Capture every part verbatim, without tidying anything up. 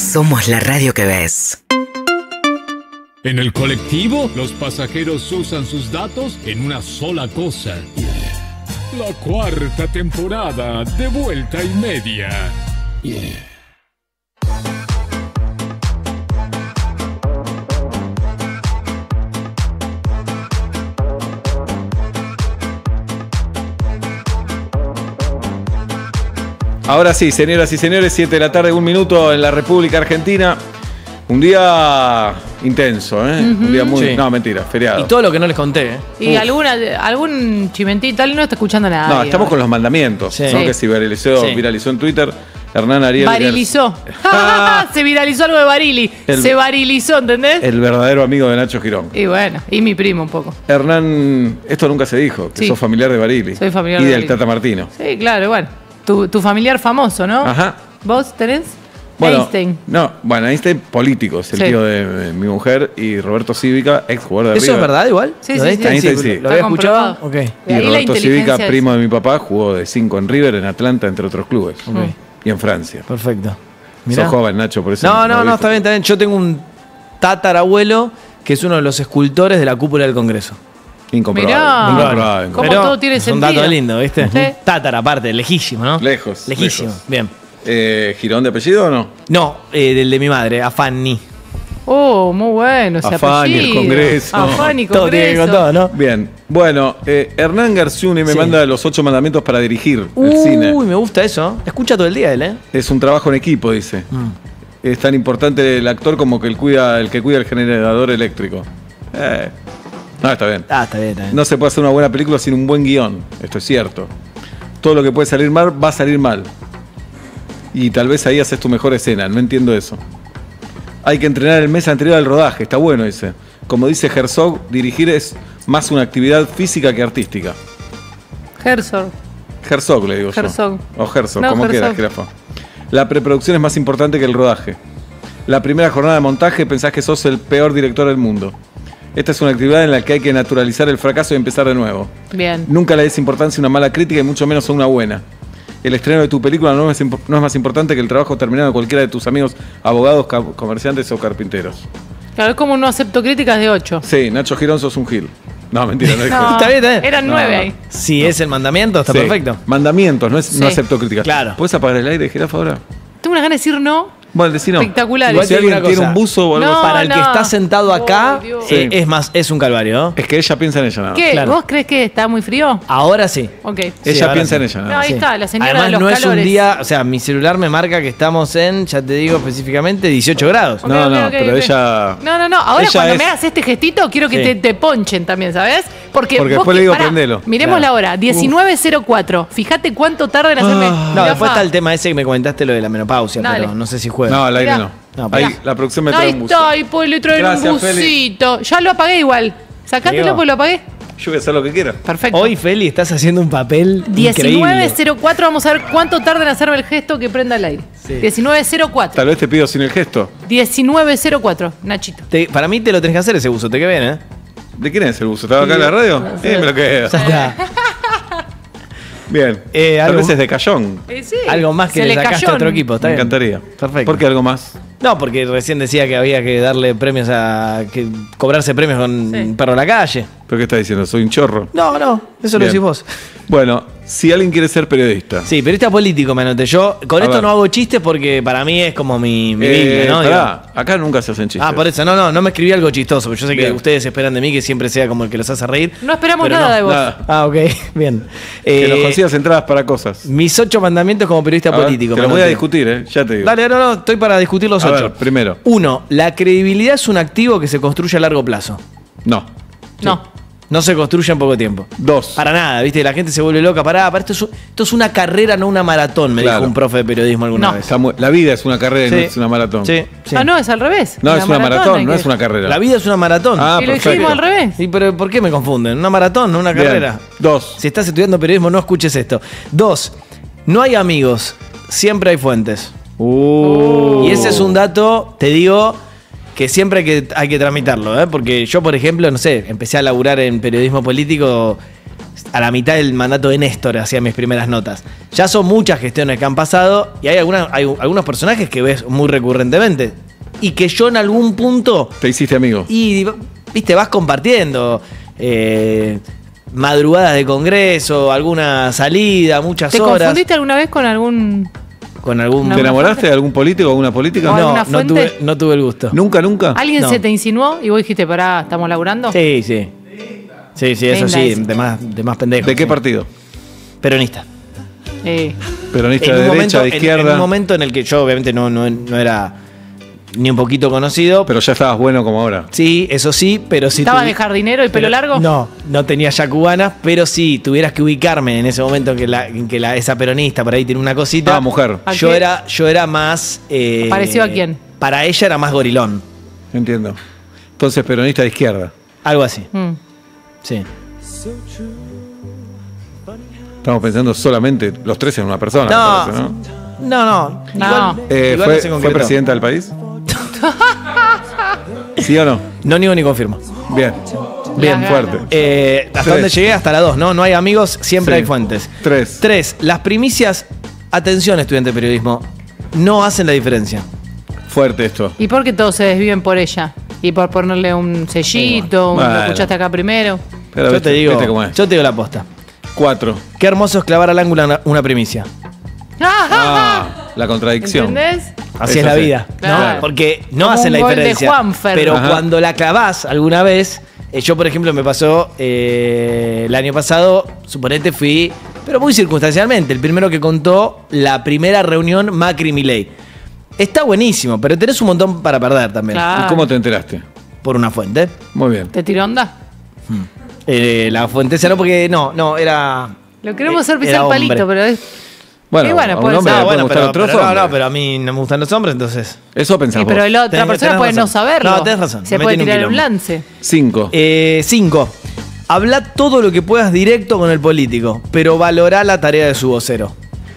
Somos la radio que ves. En el colectivo, los pasajeros usan sus datos en una sola cosa. La cuarta temporada de Vuelta y Media. Yeah. Ahora sí, señoras y señores, siete de la tarde, un minuto en la República Argentina. Un día intenso, ¿eh? Uh-huh. Un día muy... Sí. No, mentira, feriado. Y todo lo que no les conté, ¿eh? Y alguna, algún chimentito, no está escuchando nada. No, estamos con los mandamientos, sí. ¿no? Sí. Que se viralizó, sí. viralizó en Twitter. Hernán Ariel... Varilizó. Se viralizó algo de Barili. El, se varilizó, ¿entendés? El verdadero amigo de Nacho Girón. Y bueno, y mi primo un poco. Hernán, esto nunca se dijo, que sí. sos familiar de Barili. Soy familiar y de del Barili. Tata Martino. Sí, claro, bueno. Tu, tu familiar famoso, ¿no? Ajá. ¿Vos tenés? Bueno, Einstein. No, bueno, Einstein político, es el sí. tío de, de mi mujer, y Roberto Cívica, ex jugador de ¿Eso River. es verdad igual? Sí, sí, sí. Einstein sí. ¿Lo había escuchado? Okay. Y, y Roberto Cívica, primo de mi papá, jugó de cinco en River, en Atlanta, entre otros clubes. Okay. Y en Francia. Perfecto. Mirá. Sos joven, Nacho, por eso. No, no, no, está bien, está bien. Yo tengo un tatarabuelo que es uno de los escultores de la cúpula del Congreso. Incomprobable. Mirá, incomprobable. Cómo Pero todo tiene es sentido. un dato lindo, ¿viste? Sí. Tátara, aparte, lejísimo, ¿no? Lejos. Lejísimo, lejos. bien. Eh, ¿Girón de apellido o no? No, eh, del de mi madre, Afani. Oh, muy bueno. Afani, el Congreso. Afani, Congreso. Todo tiene que con todo, ¿no? Bien. Bueno, eh, Hernán Garciuni me sí. manda los ocho mandamientos para dirigir Uy, el cine. Uy, me gusta eso. Escucha todo el día él, ¿eh? Es un trabajo en equipo, dice. Mm. Es tan importante el actor como que el, cuida, el que cuida el generador eléctrico. Eh. No, está bien. Ah, está bien, está bien. No se puede hacer una buena película sin un buen guión. Esto es cierto. Todo lo que puede salir mal, va a salir mal. Y tal vez ahí haces tu mejor escena. No entiendo eso. Hay que entrenar el mes anterior al rodaje. Está bueno, dice. Como dice Herzog, dirigir es más una actividad física que artística. Herzog. Herzog, le digo Herzog. yo. O Herzog, no, como Herzog. quieras, jirafa. La preproducción es más importante que el rodaje. La primera jornada de montaje pensás que sos el peor director del mundo. Esta es una actividad en la que hay que naturalizar el fracaso y empezar de nuevo. Bien. Nunca le des importancia a una mala crítica y mucho menos a una buena. El estreno de tu película no es, no es más importante que el trabajo terminado de cualquiera de tus amigos abogados, comerciantes o carpinteros. Claro, es como no acepto críticas de ocho. Sí, Nacho Girón sos un gil. No, mentira, no dijo no, eso. Está bien, está bien. Eran no, nueve no. ahí. Si es el mandamiento, está sí. perfecto. Mandamientos, no es sí. no acepto críticas. Claro. ¿Puedes apagar el aire, jirafa, ahora? Tengo unas ganas de decir no. Bueno, decí no. Espectacular. Igual si alguien tiene un buzo o algo no, así. Para el no. que está sentado acá, oh, eh, es más, es un calvario, ¿no? Es que ella piensa en ella nada más. ¿Qué? Claro. ¿Vos crees que está muy frío? Ahora sí. Ok. Ella sí, piensa sí. en ella nada No, más. ahí Sí. está, la señora Además, de los no calores. es un día, o sea, mi celular me marca que estamos en, ya te digo específicamente, dieciocho grados. Ok, No, ok, no, ok, pero ok. ella... No, no, no. Ahora ella cuando es- me hagas este gestito, quiero que Sí. te, te ponchen también, ¿sabes? Porque, Porque vos después que- le digo, pará, prendelo. Miremos Claro. la hora, diecinueve cero cuatro. Fíjate cuánto tarda en hacerme... Ah. No, Mirá, después fa. está el tema ese que me comentaste, lo de la menopausia, Dale. pero no sé si juega. No, al aire Mirá. no. No, Ahí, pará. la producción me trae Ahí un buzo. está, y pues le traen Gracias, un Feli. busito. Ya lo apagué igual. Sacátelo, Diego. pues lo apagué. Yo voy a hacer lo que quiera. Perfecto. Hoy, Feli, estás haciendo un papel diecinueve increíble. cero cuatro, vamos a ver cuánto tarda en hacerme el gesto que prenda el aire. Sí. diecinueve cero cuatro. Tal vez te pido sin el gesto. diecinueve cero cuatro, Nachito. Te- para mí te lo tenés que hacer ese buzo, te queda bien, ¿eh? ¿De quién es el buzo? ¿Estaba acá en la radio? Sí, me lo quedo. Ya está. Bien. Eh, Tal algo- vez es de Cayón. Eh, sí. Algo más que Se le le sacaste cayó a otro un- equipo, está Me bien. encantaría. Perfecto. ¿Por qué algo más? No, porque recién decía que había que darle premios a. que cobrarse premios con Sí. perro a la calle. ¿Pero qué estás diciendo? ¿Soy un chorro? No, no, eso lo Bien. decís vos. Bueno, si alguien quiere ser periodista. Sí, periodista político me anoté. Yo con A esto ver. no hago chistes porque para mí es como mi, mi Eh, Biblia, ¿no? pará, acá nunca se hacen Digo, chistes. ah, por eso, no, no, no me escribí algo chistoso, porque yo sé que Bien. ustedes esperan de mí que siempre sea como el que los hace reír. No esperamos pero nada de vos. Nada. Ah, ok, bien. Que Eh, nos consigas entradas para cosas. mis ocho mandamientos como periodista A ver, político. Te me los voy a anoté. discutir, ¿eh? Ya te digo. Dale, no, no, estoy para discutir los A ocho. ver, primero. Uno, la credibilidad es un activo que se construye a largo plazo. No. No. No se construye en poco tiempo. Dos. Para nada, ¿viste? La gente se vuelve loca. Pará, pará, esto es, un- esto es una carrera, no una maratón, me Claro. dijo un profe de periodismo alguna No. vez. Está muy- la vida es una carrera y no Sí. es una maratón. Sí, sí. Ah, no, es al revés. No, La es una maratón, hay no que- es una carrera. La vida es una maratón. Ah, Y lo perfecto. dijimos al revés. Sí, pero ¿por qué me confunden? Una maratón, no una Bien. carrera. Dos. Si estás estudiando periodismo, no escuches esto. Dos, no hay amigos, siempre hay fuentes. Uh. Y ese es un dato, te digo, que siempre hay que, hay que tramitarlo, ¿eh? Porque yo, por ejemplo, no sé, empecé a laburar en periodismo político a la mitad del mandato de Néstor hacía mis primeras notas. Ya son muchas gestiones que han pasado y hay, alguna, hay algunos personajes que ves muy recurrentemente y que yo en algún punto... Te hiciste amigo. Y, viste, vas compartiendo eh, madrugadas de congreso, alguna salida, muchas ¿Te horas. confundiste alguna vez con algún...? Con algún... ¿Te enamoraste de algún político o alguna política? ¿O No, alguna no fuente? tuve, no tuve el gusto. ¿Nunca, nunca? ¿Alguien No. se te insinuó y vos dijiste, pará, ¿estamos laburando? Sí, sí. Sí, sí, eso Linda sí, esa. de más, de más pendejo. ¿De qué sí. partido? Peronista. Eh, ¿Peronista En de un, derecha, momento, de en- izquierda? en un momento en el que yo obviamente no, no, no era ni un poquito conocido. Pero ya estabas bueno como ahora. Sí, eso sí, pero si... ¿Estaba de jardinero y pelo pero- largo? No, no tenía ya cubanas, pero si tuvieras que ubicarme en ese momento en que, la, en que la, esa peronista por ahí tiene una cosita. Ah, mujer. ¿A Yo qué? era, yo era más... eh, ¿Parecido a quién? Para ella era más gorilón. Entiendo. Entonces, peronista de izquierda. Algo así, Mm. sí. Estamos pensando solamente los tres en una persona. me No, parece, ¿no? no, no. No. Igual, Eh, igual ¿Fue, no sé con fue qué, pero- presidenta del país? ¿Sí o no? No niego ni confirmo. Bien. Bien, Las fuerte. ganas. Eh, ¿Hasta Tres. dónde llegué? Hasta la dos, ¿no? No hay amigos, siempre Sí. hay fuentes. Tres. Tres, las primicias, atención estudiante de periodismo, no hacen la diferencia. Fuerte esto. ¿Y por qué todos se desviven por ella? ¿Y por ponerle un sellito? un- Bueno. ¿Lo escuchaste acá primero? Pero yo viste- te digo, viste cómo es. yo te digo la posta. Cuatro. Qué hermoso es clavar al ángulo una, una primicia. Ah, la contradicción. ¿Entendés? Así Eso es la sí. vida, ¿no? Claro. Porque no Como hacen un la gol de diferencia. Juanfer. Pero Ajá. cuando la clavás alguna vez, eh, yo por ejemplo me pasó eh, el año pasado, suponete fui, pero muy circunstancialmente, el primero que contó la primera reunión Macri-Milei. Está buenísimo, pero tenés un montón para perder también. Claro. ¿Y cómo te enteraste? Por una fuente. Muy bien. ¿Te tiró onda? Eh, la fuente esa no, porque no, no, era. Lo queremos eh, hacer pisar era el hombre. palito, pero es... Bueno, Y bueno, a un puede hombre ser. le Ah, pueden bueno, gustar pero, otros pero no, hombres. no, pero a mí no me gustan los hombres, entonces. Eso pensás Sí, pero vos. la otra Tenés- persona tenés puede razón. no saberlo. No, tenés razón, Se me puede metí en un tirar un quilombo. lance. Cinco. Eh, cinco. Habla todo lo que puedas directo con el político, pero valorá la tarea de su vocero.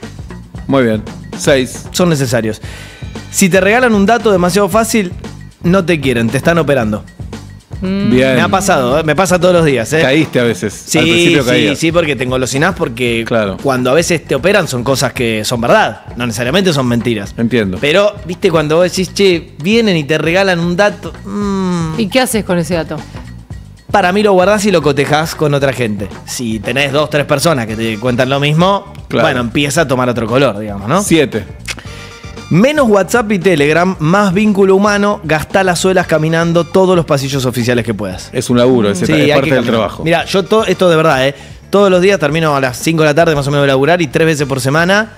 Muy bien. Seis. Son necesarios. Si te regalan un dato demasiado fácil, no te quieren, te están operando. Bien. Me ha pasado, ¿eh? Me pasa todos los días. ¿eh? Caíste a veces. Sí, Al principio sí, caías. sí, porque te engolosinás porque Claro. cuando a veces te operan son cosas que son verdad, no necesariamente son mentiras. Entiendo. Pero, viste, cuando vos decís, che, vienen y te regalan un dato, mm, ¿Y qué haces con ese dato? para mí lo guardás y lo cotejás con otra gente. Si tenés dos, tres personas que te cuentan lo mismo, Claro. bueno, empieza a tomar otro color, digamos, ¿no? Siete. Menos WhatsApp y Telegram, más vínculo humano, gastá las suelas caminando todos los pasillos oficiales que puedas. Es un laburo, ese Sí, es hay parte que del caminar. trabajo. Mira, yo to- esto de verdad, ¿eh? Todos los días termino a las cinco de la tarde más o menos de laburar y tres veces por semana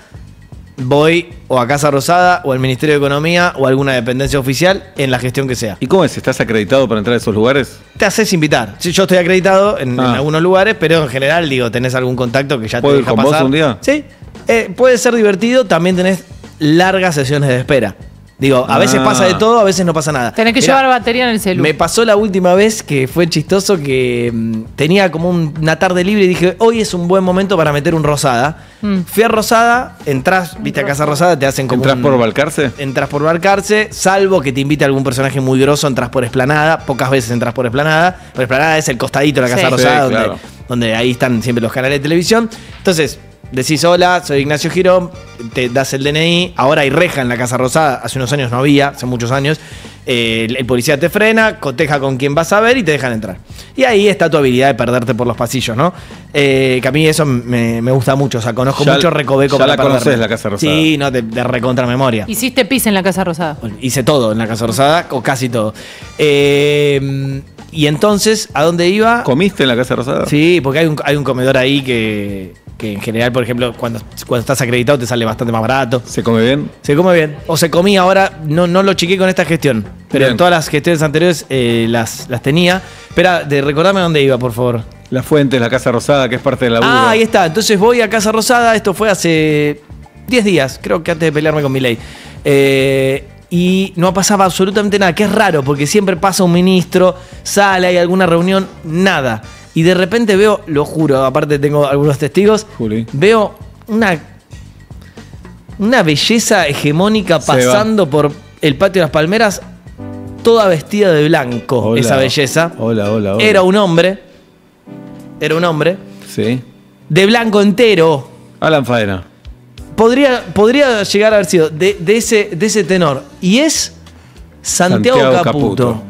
voy o a Casa Rosada o al Ministerio de Economía o a alguna dependencia oficial en la gestión que sea. ¿Y cómo es? ¿Estás acreditado para entrar a esos lugares? Te haces invitar. Sí, yo estoy acreditado en, en Ah. algunos lugares, pero en general, digo, tenés algún contacto que ya te ¿Puedo ir deja con vos pasar. un día? Sí. Eh, puede ser divertido, también tenés largas sesiones de espera. Digo, a veces Ah. pasa de todo, a veces no pasa nada. Tenés que Mirá, llevar batería en el celu. me pasó la última vez que fue chistoso que mm, tenía como un- una tarde libre y dije, hoy es un buen momento para meter un Rosada. Mm. Fui a Rosada, entras, viste a Casa Rosada, te hacen como ¿Entrás un- por Balcarce? Entras por Balcarce, salvo que te invite algún personaje muy grosso, entras por Esplanada, pocas veces entras por Esplanada. Por Esplanada es el costadito de la Casa Sí. Rosada, Sí, donde, claro. donde ahí están siempre los canales de televisión. Entonces, decís hola, soy Ignacio Girón, te das el D N I, ahora hay reja en la Casa Rosada, hace unos años no había, hace muchos años. Eh, el, el policía te frena, coteja con quién vas a ver y te dejan entrar. Y ahí está tu habilidad de perderte por los pasillos, ¿no? Eh, que a mí eso me, me gusta mucho, o sea, conozco Ya- mucho Recoveco ya para la conocés, perderme. la Casa Rosada. Sí, no, de, de recontra memoria. Hiciste pis en la Casa Rosada. Hice todo en la Casa Rosada, o casi todo. Eh, y entonces, ¿a dónde iba? ¿Comiste en la Casa Rosada? Sí, porque hay un, hay un comedor ahí que, que en general, por ejemplo, cuando, cuando estás acreditado te sale bastante más barato. ¿Se come bien? Se come bien. O se comía ahora, no, no lo chequé con esta gestión, pero Bien. en todas las gestiones anteriores eh, las, las tenía. Espera, de recordarme dónde iba, por favor. La Fuente, la Casa Rosada, que es parte del laburo. Ah, ahí está. Entonces voy a Casa Rosada. Esto fue hace diez días, creo que antes de pelearme con Milei. Eh, y no pasaba absolutamente nada, que es raro, porque siempre pasa un ministro, sale, hay alguna reunión, nada. Y de repente veo, lo juro, aparte tengo algunos testigos, Juli. veo una, una belleza hegemónica Se va. pasando por el patio de las palmeras, toda vestida de blanco, Hola. esa belleza. Hola, hola, hola. Era un hombre. Era un hombre. Sí. De blanco entero. Alan Faena. Podría, podría llegar a haber sido de, de, ese, de ese tenor. Y es Santiago, Santiago Caputo. Caputo.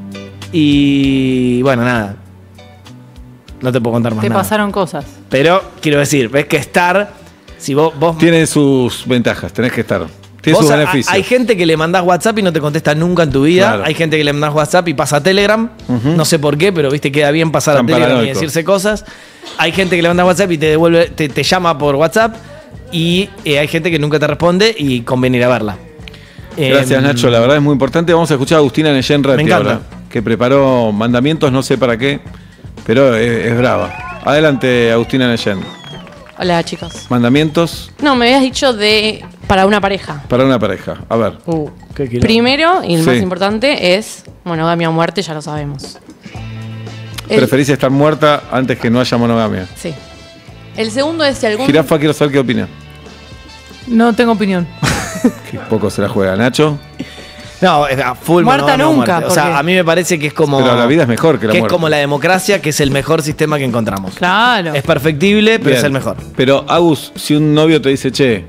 Y bueno, nada. No te puedo contar más Te nada. pasaron cosas. Pero quiero decir, ves que estar, si vos, vos Tiene sus ventajas, tenés que estar. Tiene vos sus a- beneficios. hay gente que le mandás WhatsApp y no te contesta nunca en tu vida. Claro. Hay gente que le mandás WhatsApp y pasa a Telegram. Ujú. No sé por qué, pero viste, queda bien pasar Tan a Telegram paranoico. y decirse cosas. Hay gente que le manda WhatsApp y te devuelve, te, te llama por WhatsApp. Y eh, hay gente que nunca te responde y conviene ir a verla. Gracias, Eh, Nacho. La verdad es muy importante. Vamos a escuchar a Agustina Neyen Ratti Me encanta. ahora, que preparó mandamientos, no sé para qué, pero es, es brava. Adelante, Agustina Neyen. Hola, chicos. Mandamientos No, me habías dicho de para una pareja. para una pareja. A ver. Uh, qué quilombo. Primero, y el Sí. más importante, es monogamia o muerte, ya lo sabemos. El- Preferís estar muerta antes que no haya monogamia. Sí. El segundo es si algún... Jirafa, quiero saber qué opina. No tengo opinión. Que poco se la juega. Nacho. No, es a full Muerta monogamia o nunca, muerte. O sea, porque- a mí me parece que es como. Pero la vida es mejor que la que muerte. es como la democracia, que es el mejor sistema que encontramos. Claro. Es perfectible, pero Bien. es el mejor. Pero, Agus, si un novio te dice, che,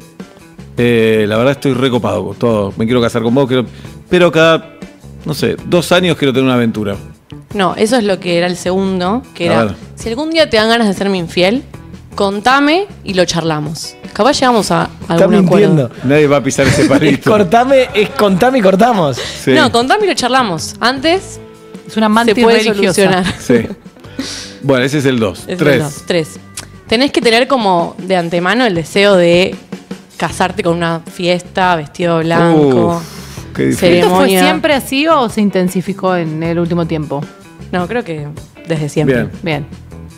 eh, la verdad estoy recopado con todo, me quiero casar con vos, quiero... pero cada, no sé, dos años quiero tener una aventura. No, eso es lo que era el segundo, que A era, ver. si algún día te dan ganas de serme infiel, contame y lo charlamos. Capaz llegamos a Está algún mintiendo. acuerdo. Nadie va a pisar ese Es palito. cortame, es contame y cortamos. Sí, No, contame y lo charlamos. Antes Es una se mantis puede religiosa. solucionar. sí. Bueno, ese es el dos. Es Tres. el dos. Tres. Tenés que tener como de antemano el deseo de casarte con una fiesta, vestido blanco. Uf, qué difícil. Ceremonia. ¿Esto fue siempre así o se intensificó en el último tiempo? No, creo que desde siempre. Bien. Bien.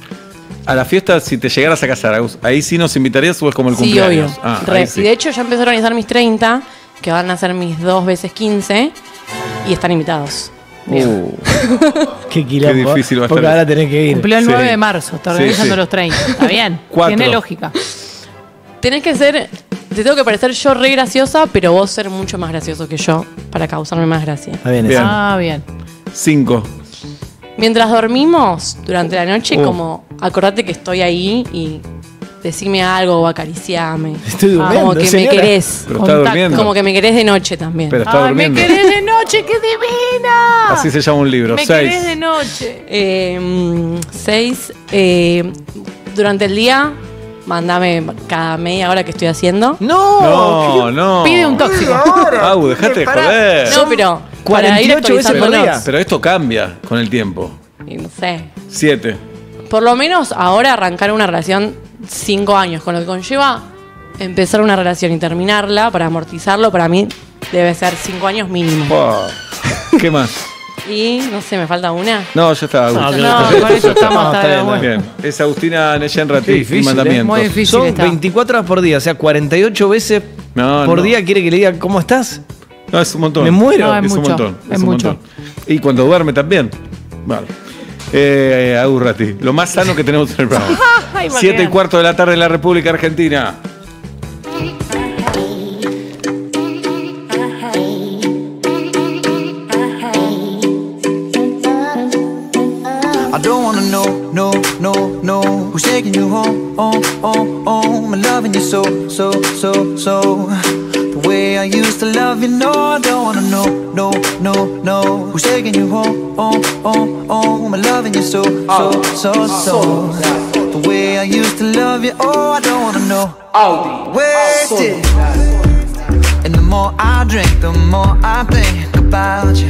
A la fiesta, si te llegaras a casar, Agus, ¿ahí sí nos invitarías o es como el Sí, cumpleaños? obvio. Ah, Re. ahí sí. Y de hecho ya empecé a organizar mis treinta, que van a ser mis dos veces quince, y están invitados. Uh, Qué quilombo. Qué difícil va a Porque estar ahora eso. tenés que ir. Cumplió el Sí. nueve de marzo, está Sí, organizando sí. los treinta. Está bien. Cuatro. Tiene lógica. Tenés que ser, te tengo que parecer yo re graciosa, pero vos ser mucho más gracioso que yo, para causarme más gracia. Está bien, Bien. eso. Ah, bien. cinco. Mientras dormimos durante la noche, Oh. como acordate que estoy ahí y decime algo o acariciame. Estoy Como durmiendo, que señora. me querés. Pero está Contacto. durmiendo. Como que me querés de noche también. Pero está Ay, durmiendo. me querés de noche, qué divina. Así se llama un libro. Me Seis. querés de noche. Eh, mm, seis, eh, durante el día, mandame cada media hora que estoy haciendo. No, No, no. Pide un tóxico. Au, dejate de Pará. joder. No, pero para ir cuarenta y ocho veces por actualizándonos. día. Pero esto cambia con el tiempo. Y no sé. Siete. Por lo menos ahora arrancar una relación cinco años, con lo que conlleva empezar una relación y terminarla para amortizarlo, para mí debe ser cinco años mínimo. Wow. ¿Qué más? Y no sé, me falta una. No, ya está. Agus. No, que No, con eso estamos No, hasta está la bien, buena. Bien. Es Agustina Neyen Qué Ratti difícil, y ¿eh? mandamientos. Muy difícil. Son está. veinticuatro horas por día, o sea, cuarenta y ocho veces No, por no. día quiere que le diga cómo estás. No, es un montón. Me muero. No, es es un mucho, montón. es un mucho. montón. Y cuando duerme también. Vale. Eh, Agus Ratti, lo más sano que tenemos en el programa. Ay, Siete y bacán. cuarto de la tarde en la República Argentina. I don't wanna know, no, no, no who's taking you home, home, home, home and loving you so, so, so, so the way I used to love you, no, I don't wanna know, no, no, no who's taking you home, home, home, home and loving you so, so, so, so the way I used to love you, oh, I don't wanna know. Wasted. And the more I drink, the more I think about you.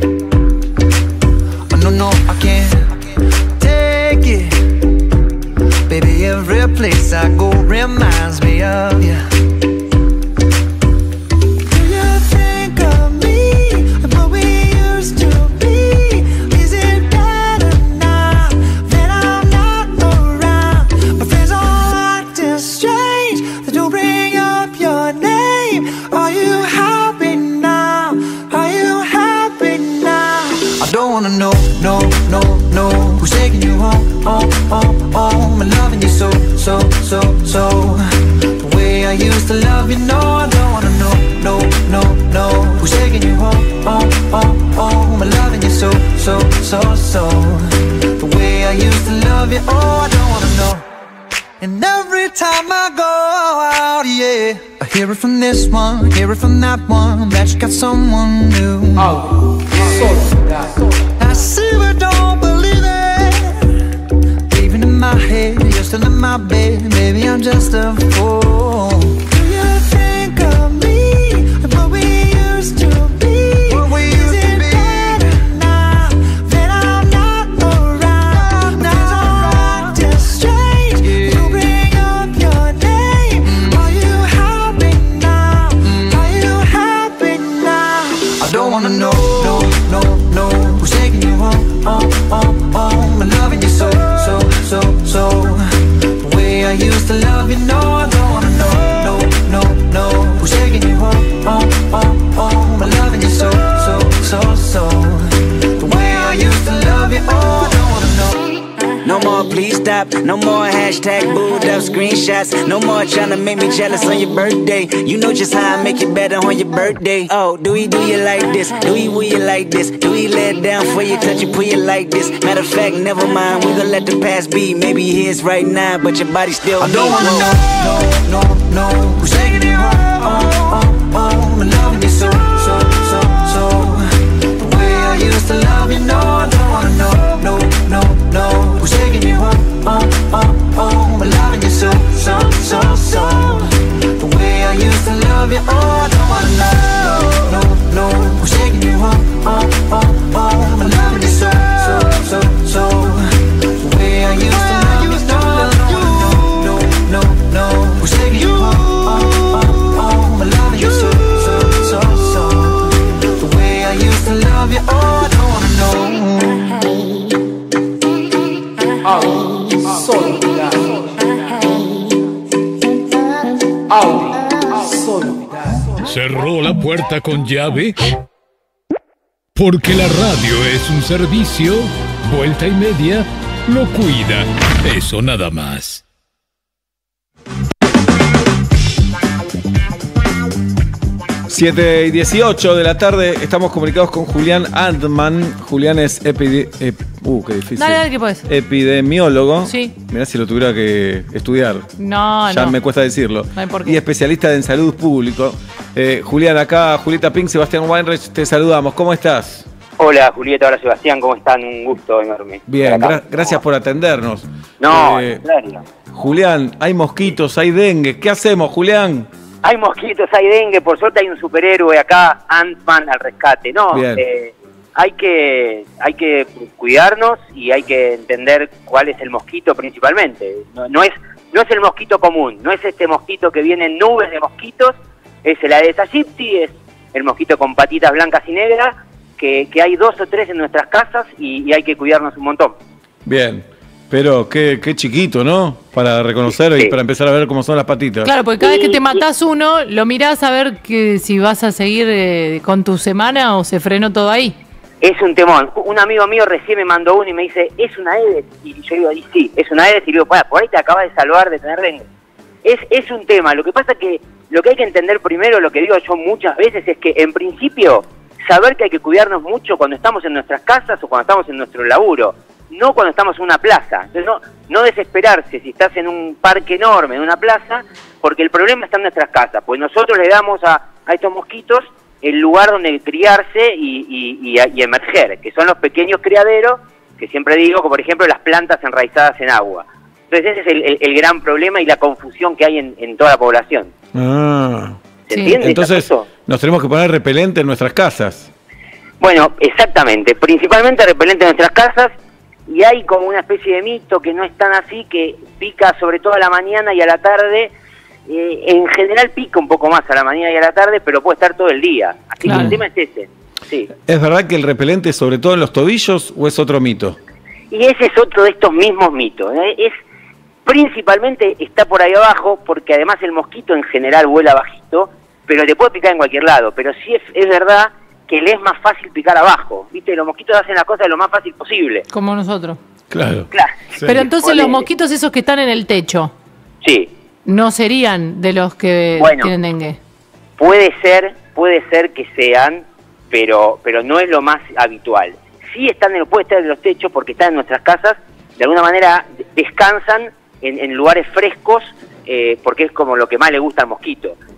Oh, no, no, I can't take it. Baby, every place I go reminds me of you. Do you think of me and what we used to be? Is it better now that I'm not around? My friends all acting strange. They don't bring up your name. Are you happy now? Are you happy now? I don't wanna know, no, no, no who's taking you home, home, home, home and loving you so, so, so, so the way I used Hear it from this one, hear it from that one, that you got someone new. Oh, solo. I see but don't believe it. Even in my head, you're still in my bed. Maybe I'm just a fool. Do you think of me like what we used to be? What we used Is to be. Better now that I'm not around? Now I'm acting strange. Yeah. You bring up your name. Mm. Are you happy now? Mm. Are you happy now? I don't wanna know, no, no, no. Who's taking you home, home, home, home? I'm loving you so, so, so, so. The way I used to love you, no, I don't wanna know, no, no, no. Who's taking you home, home, home, home? I'm loving you so, so, so, so. The way I used to love you, oh, I don't wanna know. No more, please stop. No more hashtag booed up screenshots. No more trying to make me jealous on your birthday. You know just how I make it better on your birthday. Oh, do we do you like this? Do we will you like this? Do we let down for you, touch you, put you like this? Matter of fact, never mind. We gon' let the past be. Maybe here's right now, but your body still. I don't wanna know, no, no, no. Who's taking you home, oh, oh, oh? I'm loving you so, so, so, so. The way I used to love you, no, I don't wanna know, no, no, no. Who's taking you home, oh, oh, oh? I'm loving you so, so, so, so. The way I used to love you, oh, I don't wanna know, no, no, no. Who's taking you home, oh, oh, oh? I'm loving you so, so, so, so. The way I used to love you, no, no, no, no, no. Who's taking you home, oh, oh, oh? I'm loving you so, so, so, so. The way I used to love you, oh, I don't wanna know. Audi, solo. Audi, solo. ¿Cerró la puerta con llave? Porque la radio es un servicio, Vuelta y Media lo cuida. Eso nada más. siete y dieciocho de la tarde, estamos comunicados con Julián Antman. Julián es epide ep uh, qué difícil. Dale, dale, ¿qué podés? Epidemiólogo. Sí. Mirá si lo tuviera que estudiar. No, ya no. me cuesta decirlo. No hay por qué. Y especialista en salud público. Eh, Julián, acá Julieta Pink, Sebastián Weinreich, te saludamos. ¿Cómo estás? Hola Julieta, hola Sebastián, ¿cómo están? Un gusto enorme. Bien, gra gracias por atendernos. No, eh, claro. Julián, hay mosquitos, hay dengue. ¿Qué hacemos, Julián? Hay mosquitos, hay dengue, por suerte hay un superhéroe acá, Ant-Man al rescate. No, eh, hay que hay que cuidarnos y hay que entender cuál es el mosquito principalmente. No, no es no es el mosquito común, no es este mosquito que viene en nubes de mosquitos, es el Aedes aegypti, es el mosquito con patitas blancas y negras, que, que hay dos o tres en nuestras casas y, y hay que cuidarnos un montón. Bien. Pero qué, qué chiquito, ¿no? Para reconocer sí. y para empezar a ver cómo son las patitas. Claro, porque cada vez que te matás uno, lo mirás a ver que si vas a seguir eh, con tu semana o se frenó todo ahí. Es un temón. Un amigo mío recién me mandó uno y me dice, ¿es una Aedes? Y yo digo, y sí, es una Aedes. Y digo, por ahí te acabas de salvar de tener dengue. Es, es un tema. Lo que pasa es que lo que hay que entender primero, lo que digo yo muchas veces, es que en principio, saber que hay que cuidarnos mucho cuando estamos en nuestras casas o cuando estamos en nuestro laburo. No cuando estamos en una plaza. Entonces no, no desesperarse si estás en un parque enorme, en una plaza, porque el problema está en nuestras casas. Pues nosotros le damos a, a estos mosquitos el lugar donde criarse y, y, y, y emerger, que son los pequeños criaderos, que siempre digo, como por ejemplo las plantas enraizadas en agua. Entonces ese es el, el, el gran problema y la confusión que hay en, en toda la población. Ah. ¿Se sí. entiende? Entonces nos tenemos que poner repelente en nuestras casas. Bueno, exactamente. Principalmente repelente en nuestras casas. Y hay como una especie de mito que no es tan así, que pica sobre todo a la mañana y a la tarde. Eh, en general pica un poco más a la mañana y a la tarde, pero puede estar todo el día. Así claro. que el tema es ese. Sí. ¿Es verdad que el repelente es sobre todo en los tobillos o es otro mito? Y ese es otro de estos mismos mitos. ¿eh? Es principalmente está por ahí abajo, porque además el mosquito en general vuela bajito, pero te puede picar en cualquier lado. Pero sí es, es verdad que le es más fácil picar abajo, ¿viste? Los mosquitos hacen la cosa de lo más fácil posible. Como nosotros. Claro. claro. Sí. Pero entonces Ponele. los mosquitos esos que están en el techo, sí, no serían de los que bueno, tienen dengue. Puede ser, puede ser que sean, pero pero no es lo más habitual. Sí están en, puede estar en los techos porque están en nuestras casas, de alguna manera descansan en, en lugares frescos, eh, porque es como lo que más le gusta al mosquito.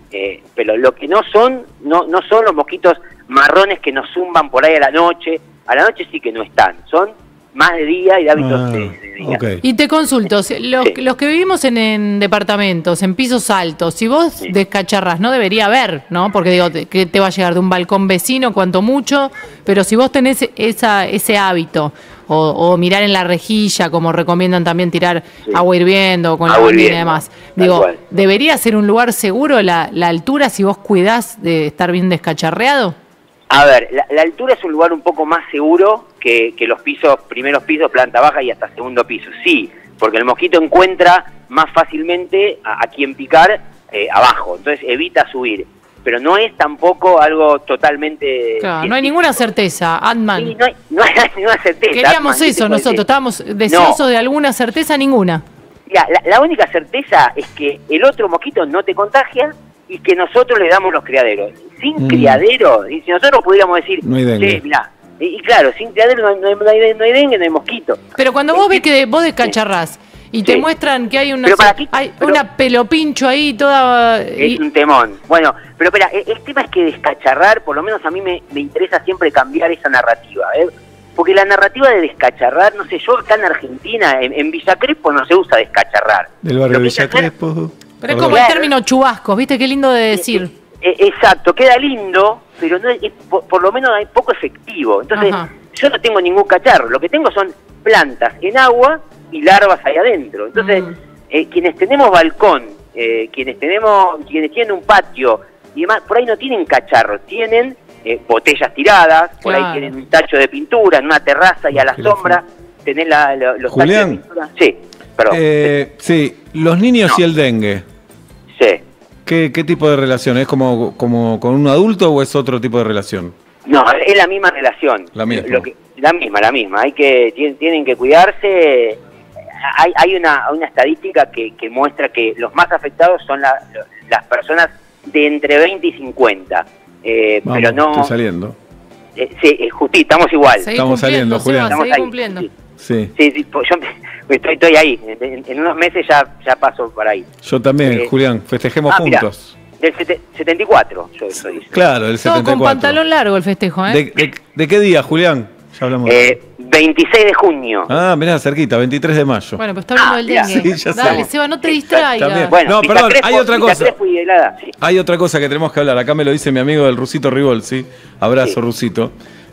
Eh, pero lo que no son, no, no son los mosquitos marrones que nos zumban por ahí a la noche. A la noche sí que no están, son más de día y de hábitos Ah, de, de día. ok. Y te consulto, si- los, Sí. los que vivimos en, en departamentos, en pisos altos, si vos Sí. descacharrás, no debería haber, ¿no? Porque digo, te- que te va a llegar de un balcón vecino, cuanto mucho, pero si vos tenés esa, ese hábito, o, o mirar en la rejilla, como recomiendan también tirar Sí. agua hirviendo con la Agua bandina y hirviendo, demás, tal digo, cual. ¿debería ser un lugar seguro la, la altura si vos cuidás de estar bien descacharreado? A ver, la, la altura es un lugar un poco más seguro que, que los pisos, primeros pisos, planta baja y hasta segundo piso. Sí, porque el mosquito encuentra más fácilmente a, a quien picar eh, abajo, entonces evita subir. Pero no es tampoco algo totalmente... Claro, no hay ninguna certeza, Adman. Sí, no hay, no hay ninguna certeza. Queríamos Atman, ¿qué te eso puedo nosotros, decir? estábamos deseosos No. de alguna certeza, ninguna. Mira, la, la única certeza es que el otro mosquito no te contagia y que nosotros le damos los criaderos. Sin Mm. criadero, y si nosotros pudiéramos decir, No hay dengue. "Che, mirá", y, y claro, sin criadero no, hay- no, hay, no, hay, no hay dengue, no hay mosquito. Pero cuando vos ves que vos descacharrás y te Sí. muestran que hay una, Pero para qué- hay pero- una pelopincho ahí toda... Es y- un temón. Bueno, pero espera, el, el tema es que descacharrar, por lo menos a mí me, me interesa siempre cambiar esa narrativa, ¿eh? Porque la narrativa de descacharrar, no sé, yo acá en Argentina, en, en Villa Crespo no se usa descacharrar. Del barrio Lo que Villa hay que hacer- Crespo. pero es como el término chubascos, ¿viste? Qué lindo de decir. Eh, exacto, queda lindo, pero no es, es por, por lo menos hay poco efectivo. Entonces, Ajá. yo no tengo ningún cacharro, lo que tengo son plantas en agua y larvas ahí adentro. Entonces, Mm. eh, quienes tenemos balcón, eh, quienes tenemos, quienes tienen un patio y demás, por ahí no tienen cacharro, tienen eh, botellas tiradas, por Claro. ahí tienen un tacho de pintura en una terraza y a la Qué lástima. sombra tenés la, la- los Julián. tachos de pintura. Sí, perdón. Eh, sí, los niños No. y el dengue. sí. ¿Qué, ¿Qué tipo de relación? ¿Es como, como con un adulto o es otro tipo de relación? No, es la misma relación. La misma. Lo que, la misma, la misma. Hay que tien- tienen que cuidarse. Hay, hay una, una estadística que, que muestra que los más afectados son la- las personas de entre veinte y cincuenta. Eh, Vamos, pero no. estoy saliendo. Eh, sí, eh, justi, estamos igual. Seguí Estamos cumpliendo, saliendo, Julián. Seba, Estamos seguí ahí. cumpliendo. Sí, Sí, sí, sí, pues yo estoy, estoy ahí. En, en unos meses ya, ya paso por ahí. yo también, Eh, Julián. Festejemos ah, mirá. juntos. Del sete- setenta y cuatro, yo soy. Claro, el Todo setenta y con cuatro. pantalón largo el festejo, ¿eh? ¿De, de, de qué día, Julián? Ya hablamos. Eh, veintiséis de junio. Ah, mirá, cerquita, veintitrés de mayo. Bueno, pues está hablando Ah, del mirá. dengue. Sí, ya Dale, sé. Seba, no te También. distraigas. Bueno, No, Villa perdón, hay Crespo- otra Villa cosa. Crespo y helada, sí. Hay otra cosa que tenemos que hablar. Acá me lo dice mi amigo el Rusito Rivolsi. Abrazo, Sí. Rusito.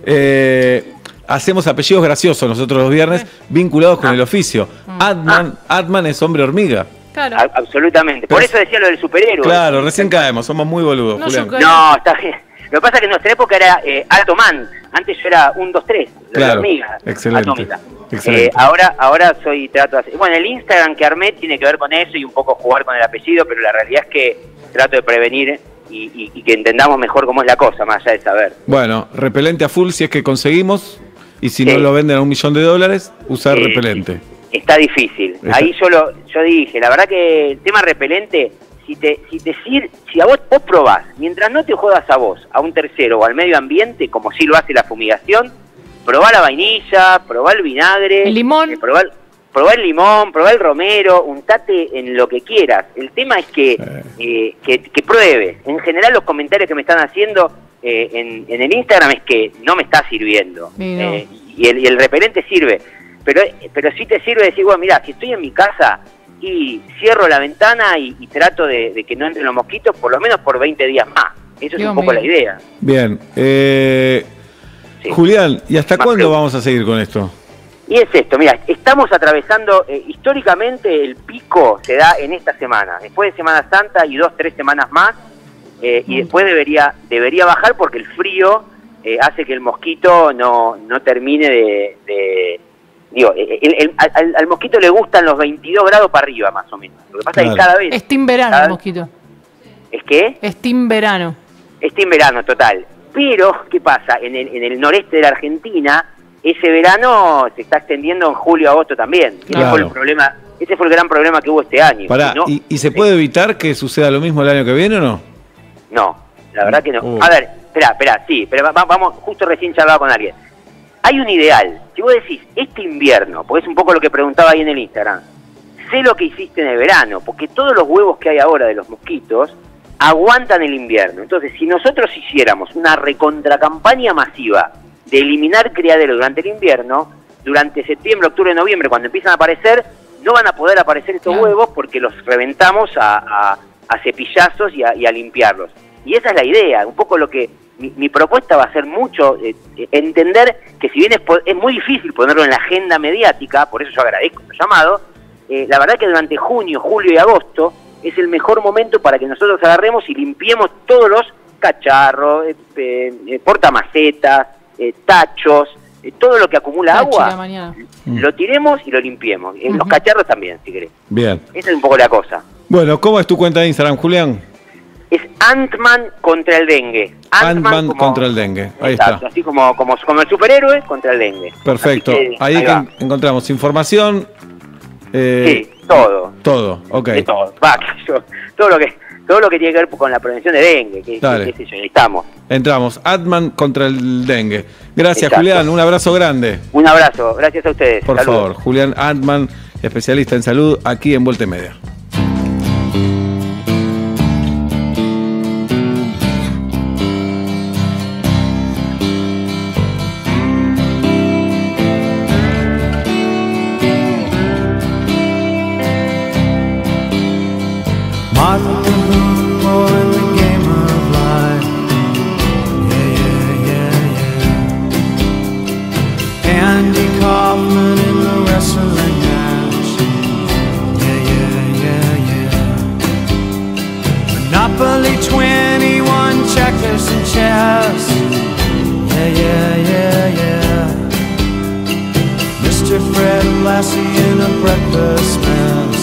Eh, hacemos apellidos graciosos nosotros los viernes vinculados Ah. con el oficio. Adman, Adman es hombre hormiga. Claro. A- absolutamente. Por Pero- eso decía lo del superhéroe. Claro, recién caemos. Somos muy boludos, No, Julián. yo- No, está bien. Lo que pasa es que en nuestra época era eh, Alto Man. Antes yo era un, dos, tres. Claro. Hormiga, Excelente. atómica. Excelente. Eh, ahora, ahora soy trato de hacer. Bueno, el Instagram que armé tiene que ver con eso y un poco jugar con el apellido, pero la realidad es que trato de prevenir y, y- y que entendamos mejor cómo es la cosa, más allá de saber. Bueno, repelente a full si es que conseguimos. Y si Sí. no lo venden a un millón de dólares, usar Eh, repelente. Está difícil. Está- Ahí yo lo yo dije, la verdad que el tema repelente, si te si te sir- si a vos vos probás, mientras no te jodas a vos, a un tercero o al medio ambiente, como sí lo hace la fumigación, probá la vainilla, probá el vinagre, El limón. eh, probá, probá el limón, probá el romero, untate en lo que quieras. El tema es que, eh, que, que pruebes. En general los comentarios que me están haciendo eh, en, en el Instagram es que no me está sirviendo. Y no. Eh, y, el, y el repelente sirve. Pero, pero sí te sirve decir, bueno, mira, si estoy en mi casa y cierro la ventana y, y trato de, de que no entren los mosquitos, por lo menos por veinte días más. Eso es Dios un poco mío. la idea. Bien. Eh, Sí. Julián, ¿y hasta Más cuándo preguntas. vamos a seguir con esto? Y es esto, mira, estamos atravesando, eh, históricamente el pico se da en esta semana, después de Semana Santa y dos, tres semanas más, eh, y después debería debería bajar porque el frío eh, hace que el mosquito no, no termine de... de- digo, el- el- el- al, al mosquito le gustan los veintidós grados para arriba más o menos. Lo que pasa es Claro. que cada vez... Steam verano cada- el mosquito. ¿Es que? Steam verano. Está en verano, total. Pero, ¿qué pasa? En el, en el noreste de la Argentina, ese verano se está extendiendo en julio, agosto también. Ese Claro. fue el problema, ese fue el gran problema que hubo este año. Pará, Si no, ¿y, y se puede evitar que suceda lo mismo el año que viene o no? No, la verdad que no. Uh. A ver, espera, espera, sí, pero va- va- vamos, justo recién charlaba con alguien. Hay un ideal. Si vos decís, este invierno, porque es un poco lo que preguntaba ahí en el Instagram, sé lo que hiciste en el verano, porque todos los huevos que hay ahora de los mosquitos aguantan el invierno. Entonces, si nosotros hiciéramos una recontracampaña masiva de eliminar criaderos durante el invierno, durante septiembre, octubre, noviembre, cuando empiezan a aparecer, no van a poder aparecer estos Claro. huevos porque los reventamos a, a, a cepillazos y a, y a limpiarlos. Y esa es la idea, un poco lo que mi, mi propuesta va a ser mucho, eh, entender que si bien es, es muy difícil ponerlo en la agenda mediática, por eso yo agradezco el llamado, eh, la verdad que durante junio, julio y agosto es el mejor momento para que nosotros agarremos y limpiemos todos los cacharros, eh, eh, portamacetas, eh, tachos, eh, todo lo que acumula Tachi agua, la mañana. lo tiremos y lo limpiemos. En los Ujú. cacharros también, si querés. Bien. Esa es un poco la cosa. Bueno, ¿cómo es tu cuenta de Instagram, Julián? Es Ant-Man contra el dengue. Ant-Man como- contra el dengue. Ahí Exacto, está. así como, como, como el superhéroe contra el dengue. Perfecto. Así que, Ahí ahí que va. encontramos información. eh, Sí, todo. Todo, ok. De todo. Va, qué sé yo, todo lo que todo lo que tiene que ver con la prevención de dengue, que, Dale. que- qué sé yo, ahí estamos. Entramos. Ant-Man contra el dengue. Gracias, Exacto. Julián. Un abrazo grande. Un abrazo, gracias a ustedes. Por Saludos. favor, Julián Ant-Man, especialista en salud, aquí en Vuelta y Media. Martin Luther King in the game of life. Yeah, yeah, yeah, yeah. Andy Kaufman in the wrestling match. Yeah, yeah, yeah, yeah. Monopoly twenty-one, checkers and chess. Yeah, yeah, yeah, yeah. Mister Fred Lassie in a breakfast mess.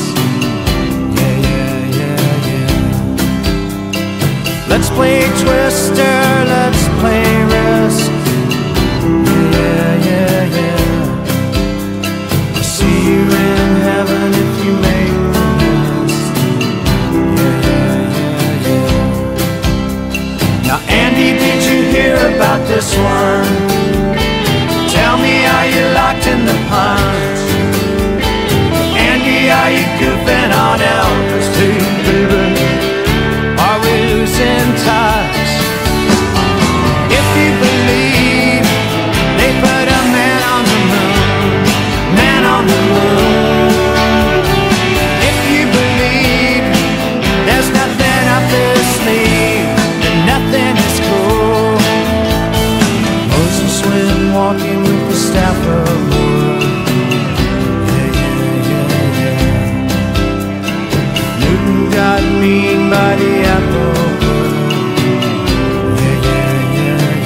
Let's play Twister, let's play Risk. Yeah, yeah, yeah. I'll see you in heaven if you make the list. Yeah, yeah, yeah, yeah. Now, Andy, did you hear about this one? Tell me, are you locked in the punch? Andy, are you goofing on Elvis too, baby? Are we losing touch? If you believe they put a man on the moon, man on the moon. If you believe there's nothing up their sleeve, then nothing is cool. Moses went walking with the staff of wood. Yeah, yeah, yeah, yeah. Newton got mean by the apple. Yeah, yeah, yeah,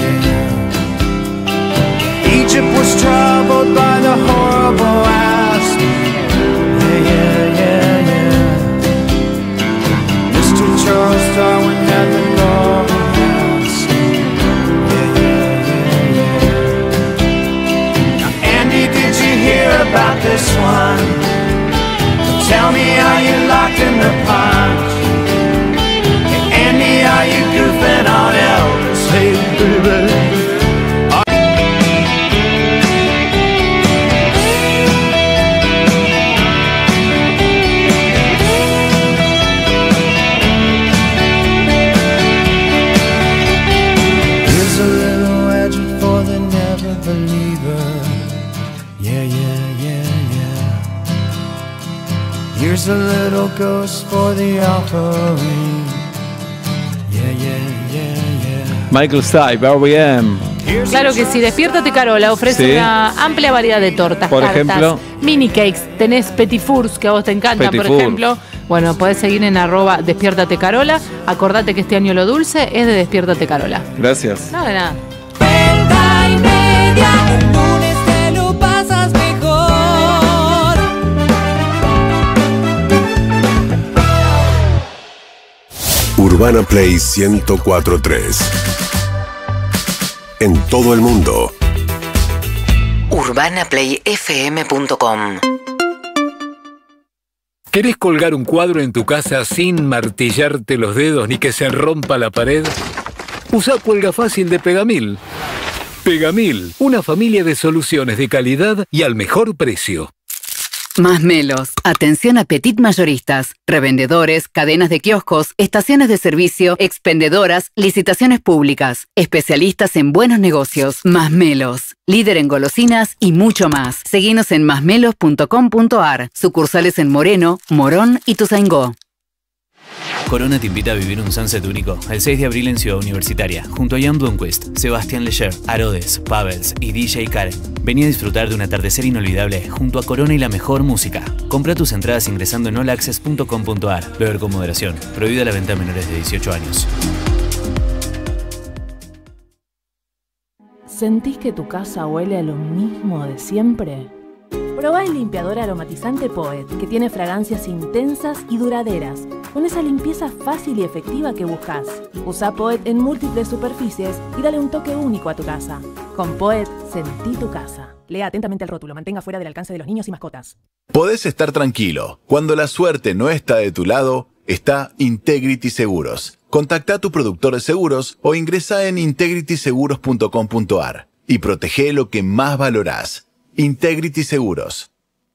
yeah. Egypt was troubled by the horrible asp. Yeah, yeah, yeah, yeah. Mister Charles Darwin had the golden mask. Yeah, yeah, yeah, yeah. Now, Andy, did you hear about this one? Tell me, are you locked in the punch? Hey, Andy, are you goofing on Elvis? Hey, baby. Here's a little legend for the never believer. Yeah, yeah, yeah, yeah. Here's a little ghost for the offering. Yeah, yeah, yeah, yeah. Michael Stipe, R B M. Claro que sí, Despiértate Carola ofrece Sí. una amplia variedad de tortas, Por tartas, ejemplo. mini cakes, tenés petit fours que a vos te encantan, Petit por fours. ejemplo. Bueno, podés seguir en arroba Despiértate Carola. Acordate que este año lo dulce es de Despiértate Carola. Gracias. No, de nada. Vuelta y media, el lunes te lo pasas mejor. Urbana Play ciento cuatro punto tres. En todo el mundo. urbana play f m punto com. ¿Querés colgar un cuadro en tu casa sin martillarte los dedos ni que se rompa la pared? Usa Cuelga Fácil de Pegamil. Pegamil, una familia de soluciones de calidad y al mejor precio. Más Melos. Atención a petit mayoristas, revendedores, cadenas de kioscos, estaciones de servicio, expendedoras, licitaciones públicas. Especialistas en buenos negocios. Más Melos. Líder en golosinas y mucho más. Seguinos en masmelos punto com punto ar. Sucursales en Moreno, Morón y Tuzaingó. Corona te invita a vivir un sunset único el seis de abril en Ciudad Universitaria, junto a Jan Blomqvist, Sebastián Leger, Arodes, Pavels y D J Karen. Vení a disfrutar de un atardecer inolvidable junto a Corona y la mejor música. Compra tus entradas ingresando en all access punto com punto ar. Beber con moderación. Prohibida la venta a menores de dieciocho años. ¿Sentís que tu casa huele a lo mismo de siempre? Probá el limpiador aromatizante Poet, que tiene fragancias intensas y duraderas, con esa limpieza fácil y efectiva que buscas. Usa Poet en múltiples superficies y dale un toque único a tu casa. Con Poet, sentí tu casa. Lea atentamente el rótulo, mantenga fuera del alcance de los niños y mascotas. Podés estar tranquilo. Cuando la suerte no está de tu lado, está Integrity Seguros. Contacta a tu productor de seguros o ingresa en integrity seguros punto com punto ar y protege lo que más valorás. Integrity Seguros.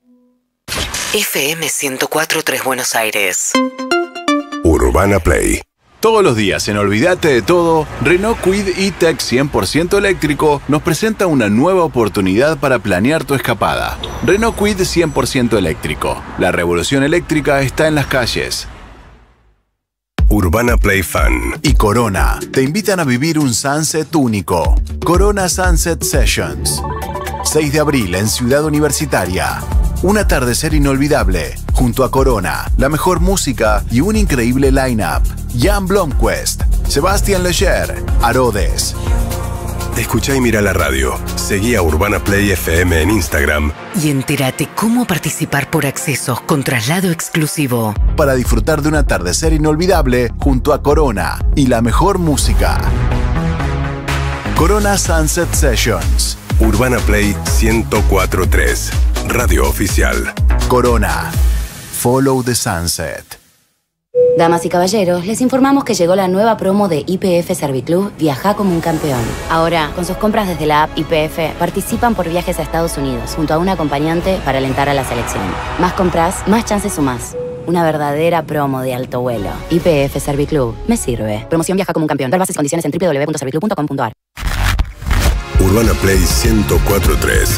F M ciento cuatro punto tres Buenos Aires. Urbana Play. Todos los días en Olvídate de Todo, Renault Kwid E-Tech cien por ciento eléctrico nos presenta una nueva oportunidad para planear tu escapada. Renault Kwid cien por ciento eléctrico. La revolución eléctrica está en las calles. Urbana Play Fan y Corona te invitan a vivir un sunset único. Corona Sunset Sessions. seis de abril en Ciudad Universitaria. Un atardecer inolvidable, junto a Corona, la mejor música y un increíble line-up. Jan Blomqvist, Sebastián Leger, Arodes. Escuchá y mira la radio. Seguí a Urbana Play F M en Instagram. Y entérate cómo participar por accesos con traslado exclusivo. Para disfrutar de un atardecer inolvidable, junto a Corona y la mejor música. Corona Sunset Sessions. Urbana Play ciento cuatro punto tres. Radio oficial. Corona. Follow the sunset. Damas y caballeros, les informamos que llegó la nueva promo de I P F Serviclub Viajá como un campeón. Ahora, con sus compras desde la app I P F, participan por viajes a Estados Unidos junto a un acompañante para alentar a la selección. Más compras, más chances sumás. Una verdadera promo de alto vuelo. I P F Serviclub. Me sirve. Promoción Viaja como un campeón. Ver bases y condiciones en doble u doble u doble u punto serviclub punto com punto ar. Urbana Play ciento cuatro punto tres.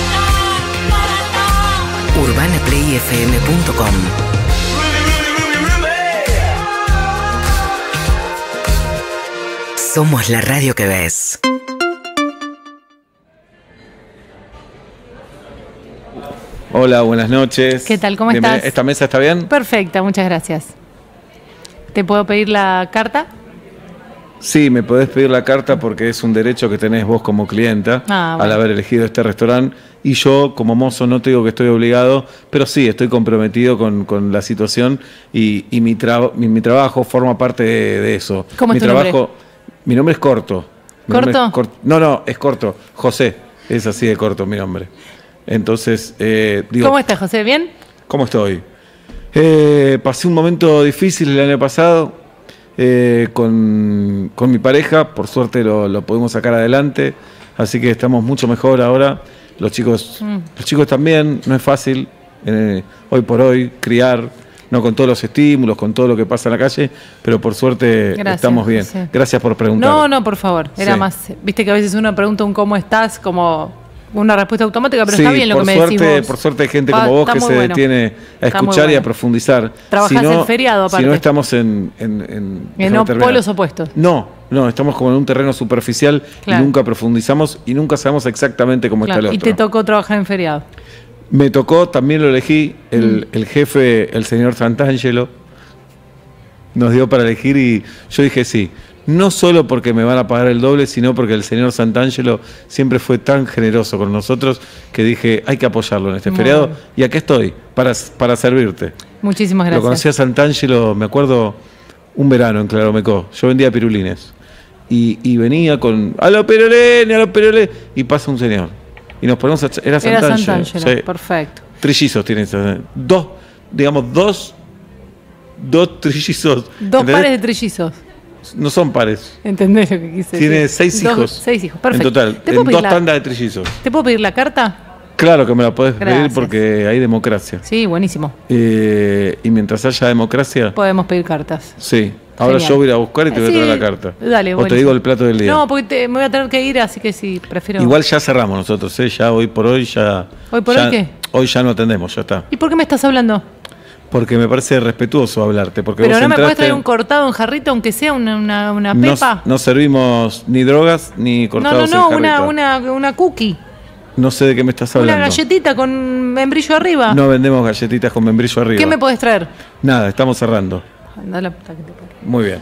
urbana play f m punto com. Somos la radio que ves. Hola, buenas noches. ¿Qué tal? ¿Cómo Bienven- estás? ¿Esta mesa está bien? Perfecta, muchas gracias. ¿Te puedo pedir la carta? Sí, me podés pedir la carta porque es un derecho que tenés vos como clienta Ah, bueno. al haber elegido este restaurante. Y yo, como mozo, no te digo que estoy obligado, pero sí, estoy comprometido con, con la situación y, y mi, tra- mi, mi trabajo forma parte de, de eso. ¿Cómo mi es tu nombre? trabajo, Mi nombre es corto. Mi nombre ¿Corto? es cort- no, no, es corto. José, es así de corto mi nombre. Entonces, eh, digo, ¿Cómo estás, José? ¿Bien? ¿cómo estoy? Eh, pasé un momento difícil el año pasado eh, con, con mi pareja, por suerte lo, lo pudimos sacar adelante, así que estamos mucho mejor ahora. Los chicos, Mm. los chicos también, no es fácil eh, hoy por hoy criar, no con todos los estímulos, con todo lo que pasa en la calle, pero por suerte Gracias, estamos bien. José. Gracias por preguntar. No, no, por favor. Era Sí. más. Viste que a veces uno pregunta un cómo estás, como una respuesta automática, pero Sí, está bien lo por que me suerte, decís vos. por suerte hay gente Ah, como vos está que muy se bueno. detiene a Está muy escuchar y a bueno. profundizar. Trabajás Si no- en feriado, Si aparte. no estamos en... En, en, En déjame no terminar. polos opuestos. No, no, estamos como en un terreno superficial Claro. y nunca profundizamos y nunca sabemos exactamente cómo Claro, está el y otro. te tocó trabajar en feriado. Me tocó, también lo elegí, el, Mm. el jefe, el señor Santangelo, nos dio para elegir y yo dije sí. No solo porque me van a pagar el doble, sino porque el señor Santangelo siempre fue tan generoso con nosotros que dije, hay que apoyarlo en este Muy feriado. bien. Y aquí estoy, para, para servirte. Muchísimas Lo conocí gracias. a Santangelo, me acuerdo, un verano en Claromecó. Yo vendía pirulines. Y, y venía con, a los pirulines, a los pirulines. Y pasa un señor. Y nos ponemos a... ch- Era Era Santangelo. Santangelo, sí. perfecto. Trillizos tienen. Dos, digamos, dos, dos trillizos. Dos ¿entendés? pares de trillizos. No son pares. ¿Entendés lo que quise Tiene decir? seis Dos- hijos. Seis hijos, perfecto. En total, ¿Te en puedo, dos pedir la, tandas de trillizos. ¿Te puedo pedir la carta? Claro que me la podés pedir Gracias. porque hay democracia. Sí, buenísimo. Eh, y mientras haya democracia, Podemos pedir cartas. sí. Ahora Genial. yo voy a ir a buscar y te voy a Sí, traer la carta. dale, O te buenísimo. digo el plato del día. No, porque te- me voy a tener que ir, así que sí, prefiero... Igual ya cerramos nosotros, ¿eh? Ya hoy por hoy ya... ¿Hoy por ya- hoy qué? Hoy ya no atendemos, ya está. ¿Y por qué me estás hablando? Porque me parece respetuoso hablarte. Porque Pero vos no me puedes entraste- traer un cortado en jarrito, aunque sea una, una, una no, pepa. no servimos ni drogas ni No, cortados no, no, en una, jarrito. una, una cookie. No sé de qué me estás Una hablando. galletita con membrillo arriba. No vendemos galletitas con membrillo arriba. ¿Qué me podés traer? Nada, estamos cerrando. Andá a la puta que te parió. Muy bien.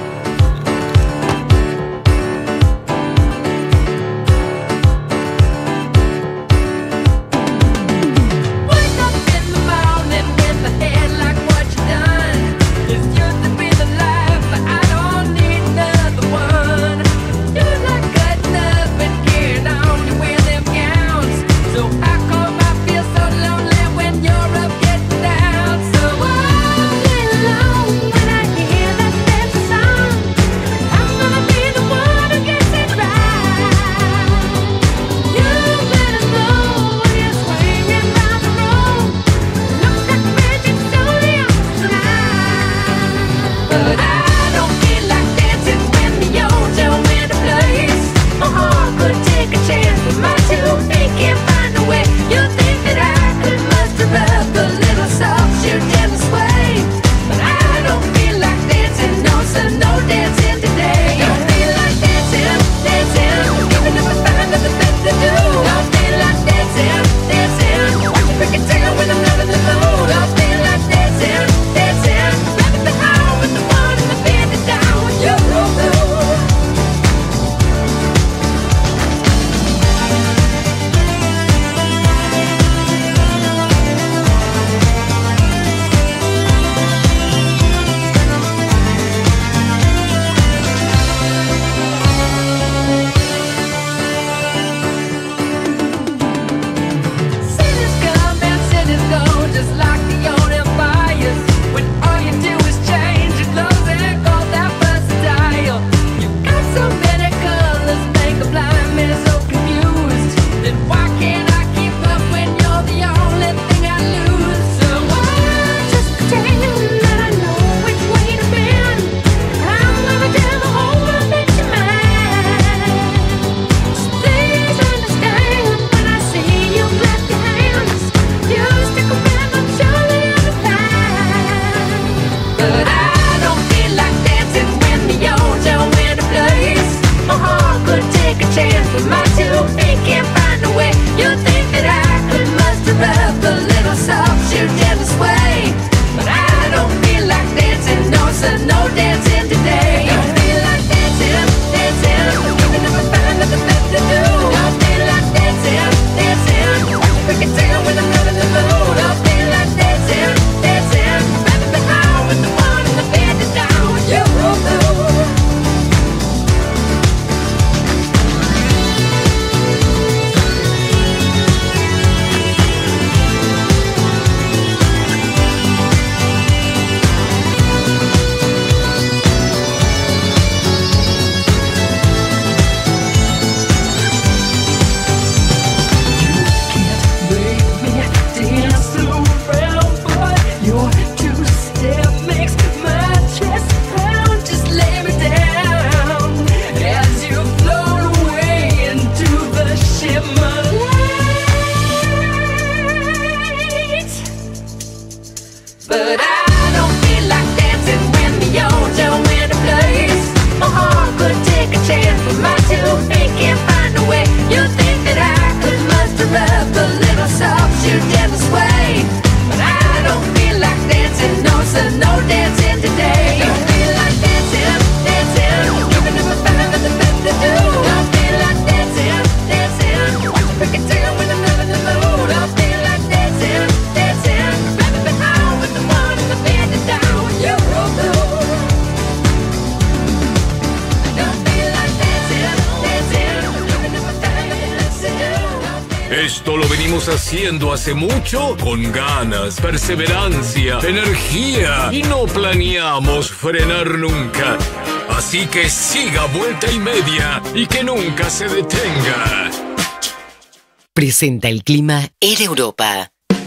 Esto lo venimos haciendo hace mucho, con ganas, perseverancia, energía, y no planeamos frenar nunca. Así que siga vuelta y media y que nunca se detenga. presenta el clima en Europa.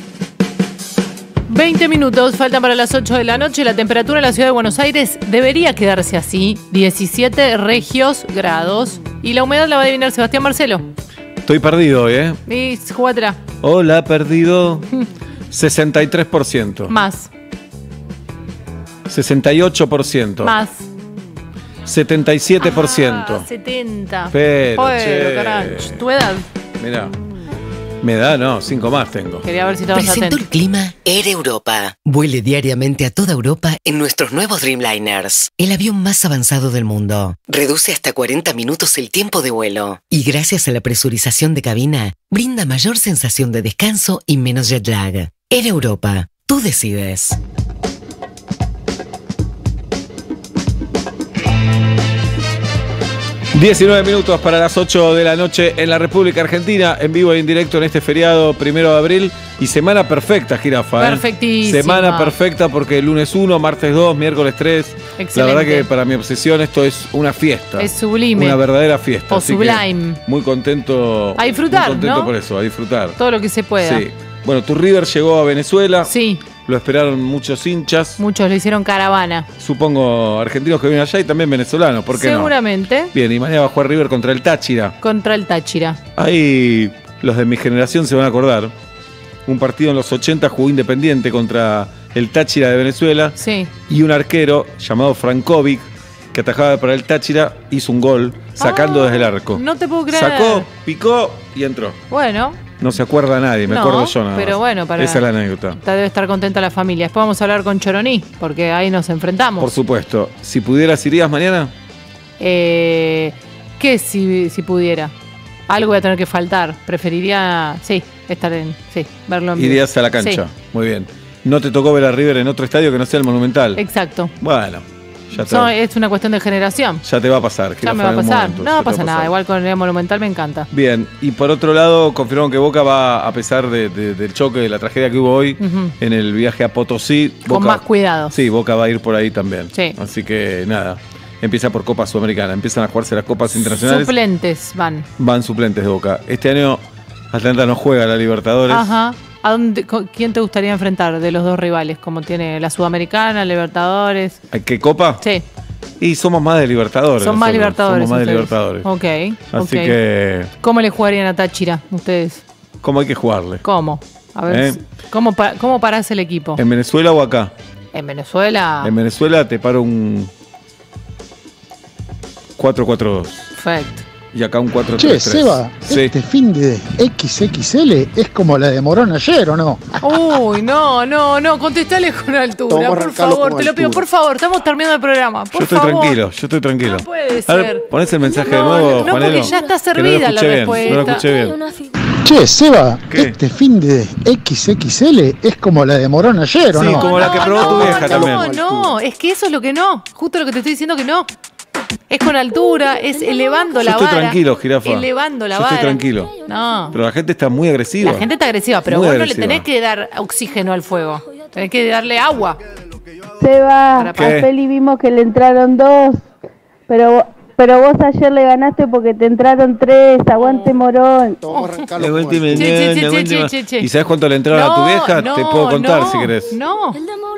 veinte minutos faltan para las ocho de la noche. La temperatura en la ciudad de Buenos Aires debería quedarse así, diecisiete regios grados. Y la humedad la va a adivinar Sebastián Marcelo. Estoy perdido hoy, ¿eh? Y jugátela. Hola, perdido. sesenta y tres por ciento. Más. sesenta y ocho por ciento. Más. setenta y siete por ciento. Ah, setenta. Pero, Joder, che. carajo. ¿Tu edad? Mirá. Me da, no, cinco más tengo. Quería ver si estabas Presentó atento. el clima Air Europa. Vuele diariamente a toda Europa en nuestros nuevos Dreamliners, el avión más avanzado del mundo. Reduce hasta cuarenta minutos el tiempo de vuelo. Y gracias a la presurización de cabina, brinda mayor sensación de descanso y menos jet lag. Air Europa, tú decides. diecinueve minutos para las ocho de la noche en la República Argentina, en vivo e en directo en este feriado primero de abril. Y semana perfecta, Jirafa. ¿eh? Perfectísima. Semana perfecta porque lunes uno, martes dos, miércoles tres. Excelente. La verdad que para mi obsesión esto es una fiesta. Es sublime. Una verdadera fiesta. O así que sublime. Muy contento. A disfrutar, Muy contento ¿no? por eso, a disfrutar. Todo lo que se pueda. Sí. Bueno, tu River llegó a Venezuela. Sí. Lo esperaron muchos hinchas. Muchos le hicieron caravana. Supongo argentinos que viven allá y también venezolanos. ¿Por qué no? Seguramente. Bien, y mañana va a jugar River contra el Táchira. Contra el Táchira. Ahí los de mi generación se van a acordar. Un partido en los ochenta jugó Independiente contra el Táchira de Venezuela. Sí. Y un arquero llamado Frankovic, que atajaba para el Táchira, hizo un gol sacando Ah, desde el arco. No te puedo creer. Sacó, picó y entró. Bueno, No se acuerda nadie, me No, acuerdo yo nada pero más. bueno, para- Esa es la anécdota. debe estar contenta la familia. Después vamos a hablar con Choroní, porque ahí nos enfrentamos. Por supuesto. Si pudieras, ¿irías mañana? Eh, ¿Qué si, si pudiera? Algo voy a tener que faltar. Preferiría, sí, estar en, sí, verlo en vivo. Irías a la cancha. Sí, Muy bien. ¿No te tocó ver a River en otro estadio que no sea el Monumental? exacto. Bueno, ya te, So- es una cuestión de generación. ya te va a pasar. Ya Jirafa, me va a en algún pasar. momento, No ya te va pasa a nada. pasar. Igual con el Monumental me encanta. Bien, y por otro lado, confirmaron que Boca va, a pesar de- de- del choque, de la tragedia que hubo hoy, Ujú. en el viaje a Potosí. Con Boca- más cuidado. Sí, Boca va a ir por ahí también. Sí. Así que nada, empieza por Copa Sudamericana. Empiezan a jugarse las Copas Internacionales. Suplentes van. Van suplentes de Boca. Este año Atlanta no juega a la Libertadores. Ajá. ¿A dónde, co- ¿Quién te gustaría enfrentar de los dos rivales? Como tiene la Sudamericana, Libertadores. ¿Qué Copa? Sí. Y somos más de Libertadores. Son más nosotros. Libertadores. Somos más de ustedes. Libertadores. Ok. Así ok. que, ¿Cómo le jugarían a Táchira ustedes? ¿cómo hay que jugarle? ¿Cómo? A ver, ¿Eh? ¿cómo, pa- ¿cómo parás el equipo? ¿En Venezuela o acá? En Venezuela. En Venezuela te paro un cuatro cuatro dos. Perfecto. Y acá un cuatro Che, tres tres. Seba, Sí. este fin de equis equis ele es como la de Morón ayer, ¿o no? Uy, no, no, no, contestale con altura, Vamos a por arrancarlo favor, con te lo pido, altura. por favor, estamos terminando el programa, por Yo estoy favor. tranquilo, yo estoy tranquilo. No puede A ver, ser. ponés el mensaje de No, nuevo, no, Juanelo. porque ya está Que no lo servida la escuché bien, respuesta. No lo escuché bien. Che, Seba, este fin de equis equis ele es como la de Morón ayer, ¿o Sí, no? como la que probó tu vieja no, también. no, es que eso es lo que no, justo lo que te estoy diciendo que no. Es con altura, es elevando Yo la estoy vara. tranquilo, Jirafa. Elevando la Yo vara. estoy tranquilo. No. Pero la gente está muy agresiva. La gente está agresiva, pero Muy vos no le agresiva. tenés que dar oxígeno al fuego. Tenés que darle agua. Seba, a ¿Qué? Feli vimos que le entraron dos, pero pero vos ayer le ganaste porque te entraron tres, aguante Morón. Aguánteme, Che, che, che, aguánteme. che, che, che. ¿Y sabes cuánto le entraron a tu No, vieja? no, Te puedo contar no, si querés. No,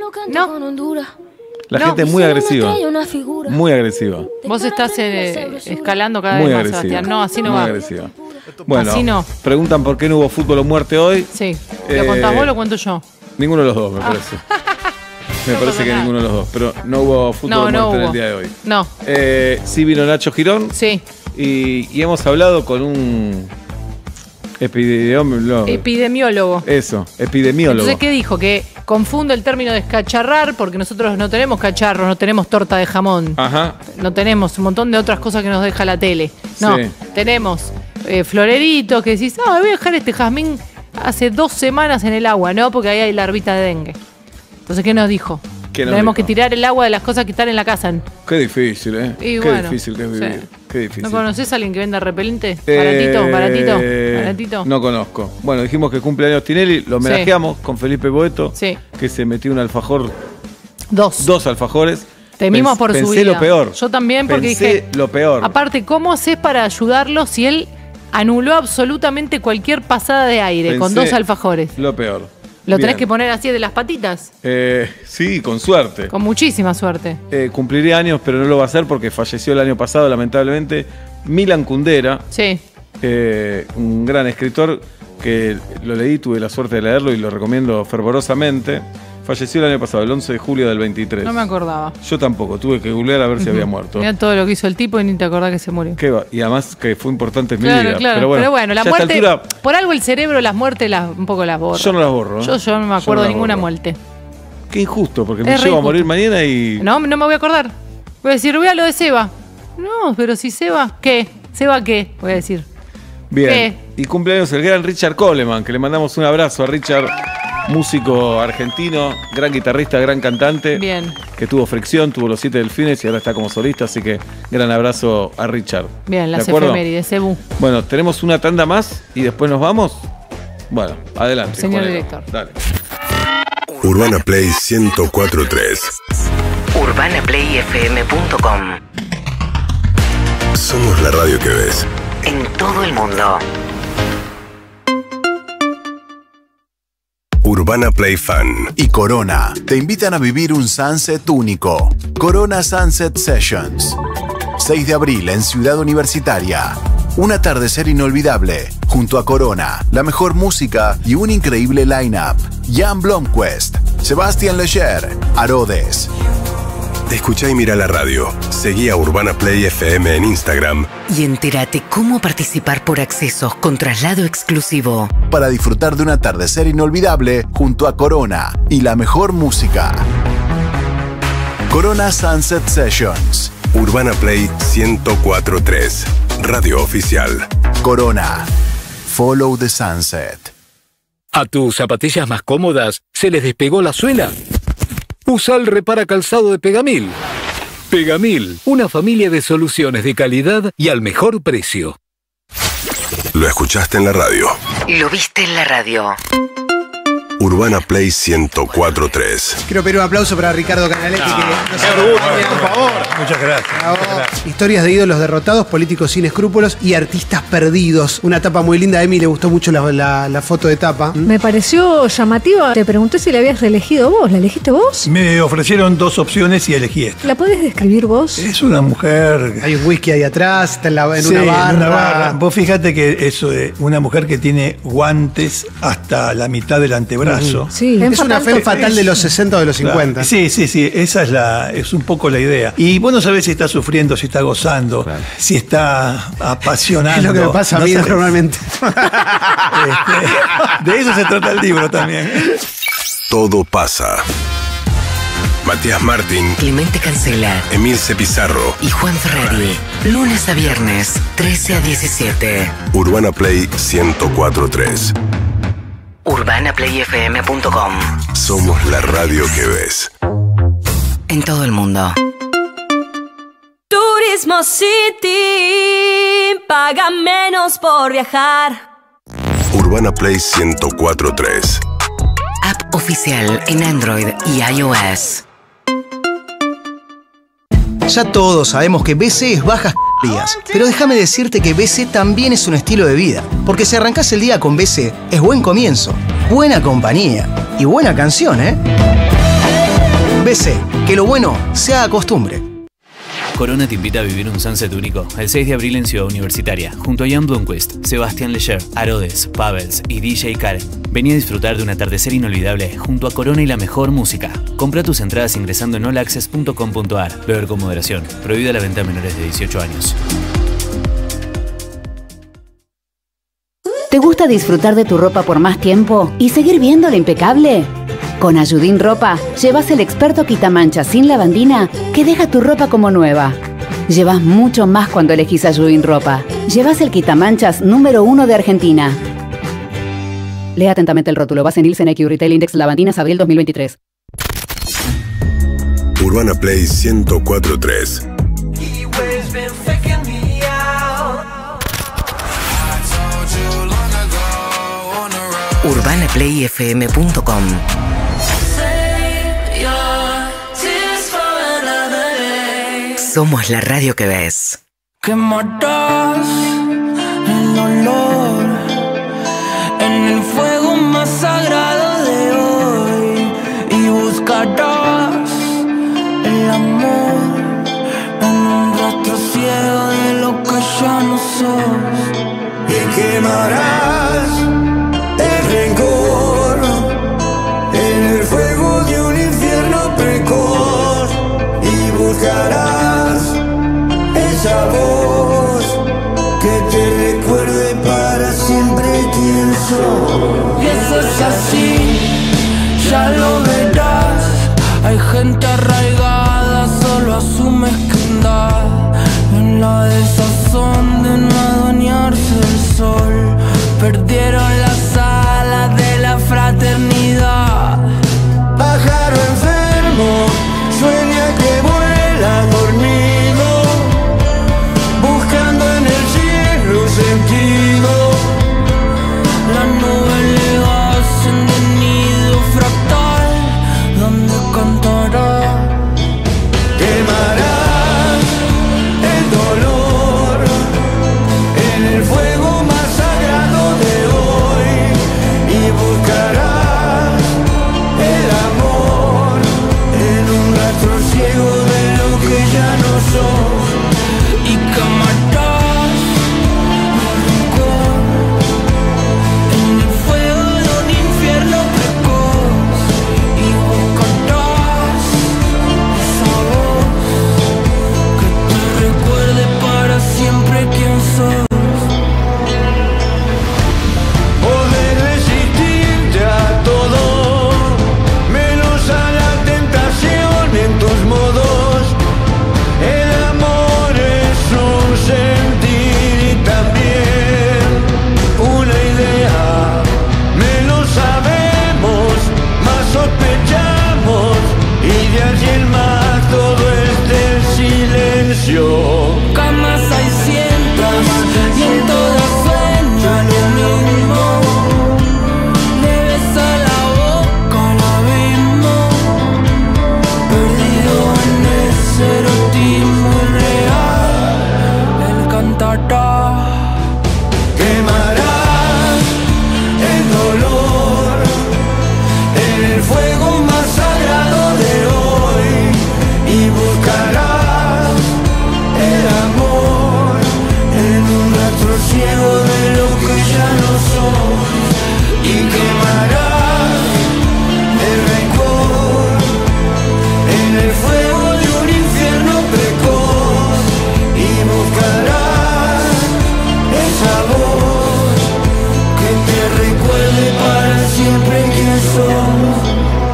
no. La no. gente es muy agresiva. Muy agresiva. Vos estás eh, escalando cada Muy vez más, agresiva. Sebastián. No, así no muy va. agresiva. Bueno, Así no. preguntan por qué no hubo fútbol o muerte hoy. Sí. ¿Lo Eh, contás vos o lo cuento yo? Ninguno de los dos, me Ah. parece. Me No parece pasa que nada. ninguno de los dos. Pero no hubo fútbol No, o no muerte en hubo. el día de hoy. No. Eh, sí vino Nacho Girón. Sí. Y, y hemos hablado con un epidemiólogo. Epidemiólogo. Eso, epidemiólogo. Entonces, ¿qué dijo? Que confunde el término de escacharrar porque nosotros no tenemos cacharros, no tenemos torta de jamón, Ajá. no tenemos un montón de otras cosas que nos deja la tele. No, Sí. tenemos eh, floreritos que decís, ah, voy a dejar este jazmín hace dos semanas en el agua, ¿no? Porque ahí hay larvita de dengue. Entonces, ¿qué nos dijo? ¿Qué nos Tenemos dijo? que tirar el agua de las cosas que están en la casa. Qué difícil, ¿eh? Y Qué bueno, difícil que es vivir. sí. Qué difícil. ¿No conoces a alguien que venda repelente? Eh, Baratito, baratito, baratito. No conozco. Bueno, dijimos que cumpleaños Tinelli, lo homenajeamos con Felipe Boeto, Sí. que se metió un alfajor, Dos. dos alfajores. Temimos Pens- por su pensé vida. lo peor. Yo también porque Pensé dije, lo peor. aparte, ¿cómo haces para ayudarlo si él anuló absolutamente cualquier pasada de aire Pensé con dos alfajores. Lo peor. ¿Lo tenés Bien. que poner así de las patitas? Eh, sí, con suerte. Con muchísima suerte. Eh, cumpliría años, pero no lo va a hacer porque falleció el año pasado, lamentablemente. Milan Kundera, Sí. eh, un gran escritor que lo leí, tuve la suerte de leerlo y lo recomiendo fervorosamente. Falleció el año pasado, el once de julio del veintitrés. No me acordaba. Yo tampoco, tuve que googlear a ver si Ujú. había muerto. Mirá todo lo que hizo el tipo y ni te acordás que se murió. ¿Qué va? Y además que fue importante en mi Claro, vida. claro. Pero bueno, Pero bueno, la ya a esta muerte. altura, Por algo el cerebro, las muertes, las, un poco las borra. yo no las borro. ¿eh? Yo, yo no me Yo acuerdo no de las ninguna borro. muerte. Qué injusto, porque me Es re llevo a morir injusto. mañana y. No, no me voy a acordar. Voy a decir, voy a lo de Seba. No, pero si Seba, ¿qué? ¿Seba qué? Voy a decir. Bien. ¿Qué? Y cumpleaños el gran Richard Coleman, que le mandamos un abrazo a Richard, músico argentino, gran guitarrista, gran cantante. Bien. Que tuvo Fricción, tuvo Los Siete Delfines y ahora está como solista, así que gran abrazo a Richard. Bien, las ¿De acuerdo? efemérides, Cebu. Bueno, tenemos una tanda más y después nos vamos. Bueno, adelante. Señor Juanelo. director. Dale. Urbana Play ciento cuatro punto tres. urbana play f m punto com. Somos la radio que ves. En todo el mundo. Urbana Play Fan y Corona te invitan a vivir un sunset único. Corona Sunset Sessions. seis de abril en Ciudad Universitaria. Un atardecer inolvidable junto a Corona, la mejor música y un increíble line-up. Jan Blomquist, Sebastián Leger, Arodes. Escuchá y mira la radio. Seguí a Urbana Play F M en Instagram Y entérate cómo participar por accesos con traslado exclusivo. Para disfrutar de un atardecer inolvidable junto a Corona y la mejor música. Corona Sunset Sessions. Urbana Play ciento cuatro punto tres. Radio oficial. Corona. Follow the sunset. ¿A tus zapatillas más cómodas se les despegó la suela? Usa el Repara Calzado de Pegamil. Pegamil, una familia de soluciones de calidad y al mejor precio. Lo escuchaste en la radio. Lo viste en la radio. Urbana Play ciento cuatro punto tres. Quiero pedir un aplauso para Ricardo Canaletti. Ah, que nos qué ha- orgullo, por favor. Muchas gracias. Bravo. Historias de ídolos derrotados, políticos sin escrúpulos y artistas perdidos. Una tapa muy linda. A Emi le gustó mucho la, la- la foto de tapa. Me pareció llamativa. Te pregunté si la habías elegido vos. ¿La elegiste vos? Me ofrecieron dos opciones y elegí esta. ¿La podés describir vos? Es una mujer. Hay un whisky ahí atrás, está en, la- en Sí, una barra. en una barra. Vos fíjate que eso de una mujer que tiene guantes hasta la mitad del antebrazo. Sí, Es una fe fatal de los sesenta o de los Claro. cincuenta. Sí, sí, sí, esa es la, es un poco la idea. Y vos no sabés si está sufriendo, si está gozando, si está apasionando. Es lo que me pasa a No mí sabés. normalmente. Este, de eso se trata el libro también. Todo pasa. Matías Martín, Clemente Cancela Emilce Pizarro, y Juan Ferrari. Lunes a viernes, trece a diecisiete. Urbana Play ciento cuatro punto tres. urbana play f m punto com. Somos la radio que ves. En todo el mundo. Turismo City, paga menos por viajar. Urbana Play ciento cuatro punto tres. App oficial en Android y iOS. Ya todos sabemos que B C es bajas calorías, pero déjame decirte que B C también es un estilo de vida, porque si arrancás el día con B C, es buen comienzo, buena compañía y buena canción, ¿eh? B C, que lo bueno sea costumbre. Corona te invita a vivir un sunset único el seis de abril en Ciudad Universitaria, junto a Jan Blomquist, Sebastián Leger, Arodes, Pavels y D J Karen. Vení a disfrutar de un atardecer inolvidable junto a Corona y la mejor música. Compra tus entradas ingresando en all access punto com punto a r. Beber con moderación. Prohibida la venta a menores de dieciocho años. ¿Te gusta disfrutar de tu ropa por más tiempo y seguir viéndola impecable? Con Ayudín Ropa, llevas el experto quitamanchas sin lavandina que deja tu ropa como nueva. Llevas mucho más cuando elegís Ayudín Ropa. Llevas el quitamanchas número uno de Argentina. Lea atentamente el rótulo. Base en Nielsen I Q Retail Index Lavandinas abril dos mil veintitrés. Urbana Play ciento cuatro punto tres. urbana play f m punto com. Somos la radio que ves. ¿Qué más das? el olor, en el fuego más sagrado de hoy. Y buscarás el amor en un rastro ciego de lo que ya no sos. Y quemarás el rencor en el fuego de un infierno precoz. Y buscarás esa voz que te recuerde para siempre quién sos. Y eso es así, ya lo verás. Hay gente arraigada solo a su mezquindad, en la desazón de no adueñarse del sol. Perdieron las alas de la fraternidad. Pájaro enfermo, sueña que vuela dormido, buscando en el cielo sentido. Las nubes le hacen de nido fractal donde cantará. Quemarás el dolor en el fuego más sagrado de hoy. Y buscarás el amor en un rastro ciego de lo que ya no sos. Y quemarás el rencor en el fuego de un infierno precoz. Y buscarás esa voz que te recuerde para siempre quién sos. Poder resistirte a todo, menos a la tentación en tus modos. El amor es un sentir y también una idea. Menos sabemos, más sospechamos, y de allí en más todo es del silencio. Camas hay cientos y en todas sueña lo mismo. Le besa la boca al abismo, perdido en ese erotismo irreal. Él cantará. Quemarás el dolor en el fuego más sagrado de hoy. Y buscarás el amor en un rastro ciego de lo que ya no sos. Y quemarás el rencor en el fuego de un infierno precoz. Y buscarás esa voz que te recuerde para siempre quién sos.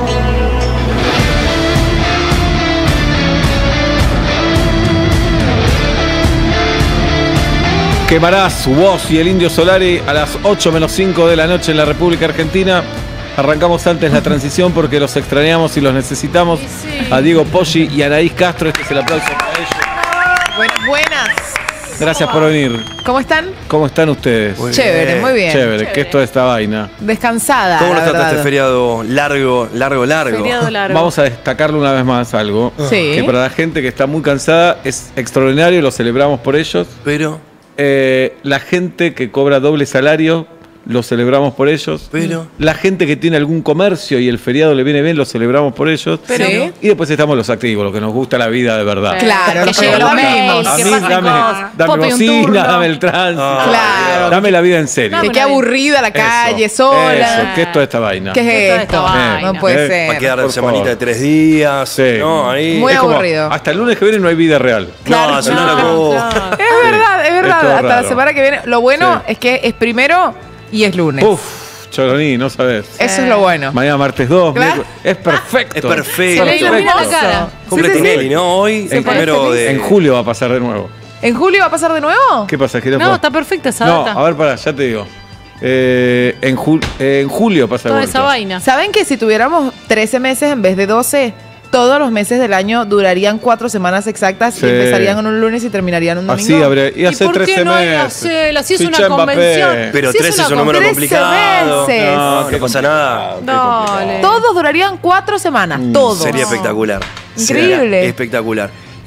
Quemarás su voz y el Indio Solari a las ocho menos cinco de la noche en la República Argentina. Arrancamos antes la transición porque los extrañamos y los necesitamos. A Diego Poggi y a Anaís Castro. Este es el aplauso para ellos. Bueno, buenas. Gracias por venir. ¿Cómo están? ¿Cómo están ustedes? Muy Chévere, bien. muy bien. Chévere, Chévere. ¿qué es toda esta vaina? Descansada. ¿Cómo la nos trata verdad. este feriado largo, largo, largo? Feriado largo. Vamos a destacarle una vez más algo. Sí. Que para la gente que está muy cansada es extraordinario, lo celebramos por ellos. Pero. Eh, la gente que cobra doble salario, lo celebramos por ellos. Pero. La gente que tiene algún comercio y el feriado le viene bien, lo celebramos por ellos. Pero- Sí. Y después estamos los activos, los que nos gusta la vida de verdad. Claro, Que lleguen los mails, A que mí pasen dame, cosas. dame Pope un bocina, turno. dame el tránsito. Claro. Dame la vida en serio. Que qué aburrida la calle, Eso, sola. Eso, ¿qué es toda esta vaina? ¿Qué es esta esto? vaina? No puede Eh, ser. Va a quedar Por semanita favor. de tres días. Sí. No, ahí. Muy Es como, aburrido. hasta el lunes que viene no hay vida real. Claro. No, es una No, cosa. Es verdad, es verdad. todo Hasta la raro. semana que viene. Lo bueno Sí. es que es primero y es lunes. Uf, Choroní, no sabes. Eso es lo bueno. Mañana martes dos. Claro. miércoles- Es perfecto. Es perfecto. Se le ilumina la cara. Cumple Sí, sí, sí. Tinelli, ¿no? Hoy, En, el primero de. en julio va a pasar de nuevo. ¿En julio va a pasar de nuevo? ¿Qué pasa, Jirafa? No, está perfecta esa No, data. a ver, pará, ya te digo. Eh, en, jul- eh, en julio pasa de Toda vuelta. esa vaina. ¿Saben que si tuviéramos trece meses en vez de doce, todos los meses del año durarían cuatro semanas exactas Sí. y empezarían en un lunes y terminarían un domingo? Así habría. Y hace por qué trece no hay meses. hacer? Así es una Ficha Mbappé. convención. Pero Si es trece es una un número trece complicado. meses. No, no pasa nada. Dale. Todos durarían cuatro semanas, Mm, todos. Sería espectacular. Increíble. Sería espectacular. Che,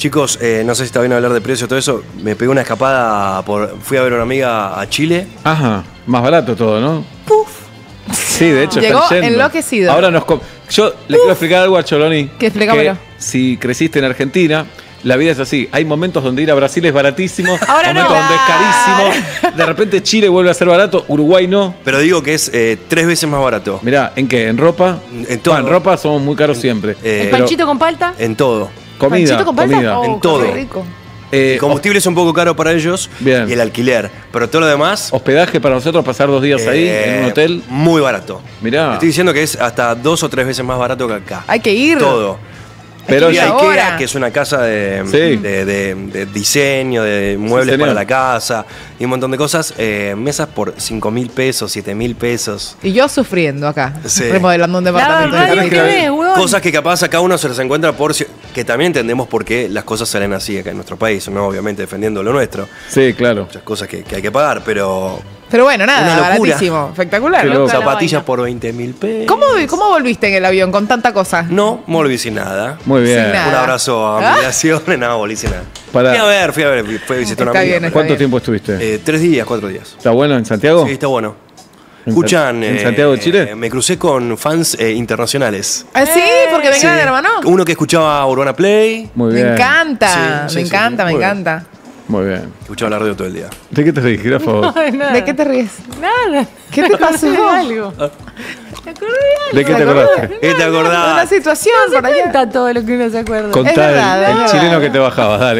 Chicos, eh, no sé si está bien hablar de precio y todo eso. Me pegué una escapada, por, fui a ver a una amiga a Chile. Ajá, más barato todo, ¿no? Puf. Sí, de hecho Llegó están yendo. enloquecido. Ahora nos... com- Yo le quiero explicar algo a Choloni. ¿Qué? Explícamelo. Que si creciste en Argentina, la vida es así. Hay momentos donde ir a Brasil es baratísimo, Ahora momentos no. donde es carísimo. De repente Chile vuelve a ser barato, Uruguay no. Pero digo que es eh, tres veces más barato. Mirá, ¿en qué? ¿En ropa? En todo. Ah, en ropa somos muy caros siempre. Eh, ¿El Pero panchito con palta? En todo. comida, ¿Panchito con palta? comida. Oh, En qué todo. rico. Eh, El combustible es un poco caro para ellos. Bien. Y el alquiler. Pero todo lo demás. hospedaje para nosotros, pasar dos días ahí eh, en un hotel. Muy barato. Mirá. Estoy diciendo que es hasta dos o tres veces más barato que acá. Hay que ir. Todo. Pero y ya- Ikea, ahora. que es una casa de, Sí. de, de- de diseño, de muebles señor. para la casa y un montón de cosas. eh, mesas por cinco mil pesos, siete mil pesos. Y yo sufriendo acá, Sí. remodelando un departamento. La radio de que ves, huevón. Cosas que capaz acá uno se las encuentra por... si- Que también entendemos por qué las cosas salen así acá en nuestro país, ¿no? Obviamente defendiendo lo nuestro. Sí, claro. Muchas cosas que, que hay que pagar, pero... Pero bueno, nada, Una locura. baratísimo. Espectacular. Qué ¿no? loco. Zapatillas por veinte mil pesos. ¿Cómo, ¿Cómo volviste en el avión con tanta cosa? No, no volví sin nada. Muy bien. Sin nada. Un abrazo a ¿Ah? migraciones, no, volví sin nada. Para- Fui a ver, fui a ver, fui a visitar a una Está amiga. bien, está ¿Cuánto bien. tiempo estuviste? Eh, tres días, cuatro días. ¿Está bueno en Santiago? Sí, está bueno. ¿En Escuchan. Sa- en eh, Santiago de Chile? eh, me crucé con fans eh, internacionales. ¿Ah, sí? Porque Sí. vengan, hermano. Uno que escuchaba Urbana Play. Muy Me bien. encanta, Sí, sí, me sí, encanta, sí. me Muy bien. encanta. Muy bien. Escuchaba la radio todo el día. ¿De qué te reís, jirafa? vos? Ay, nada. ¿De qué te ríes? Nada. ¿Qué te pasó? De algo. ¿Te acordás de ¿De qué te ¿Se acuerda? acordaste? ¿Qué te Una acordás? situación algo? por allá. Cuenta todo lo que uno se acuerda. Contá Es verdad, el, es el verdad. chileno que te bajabas, dale.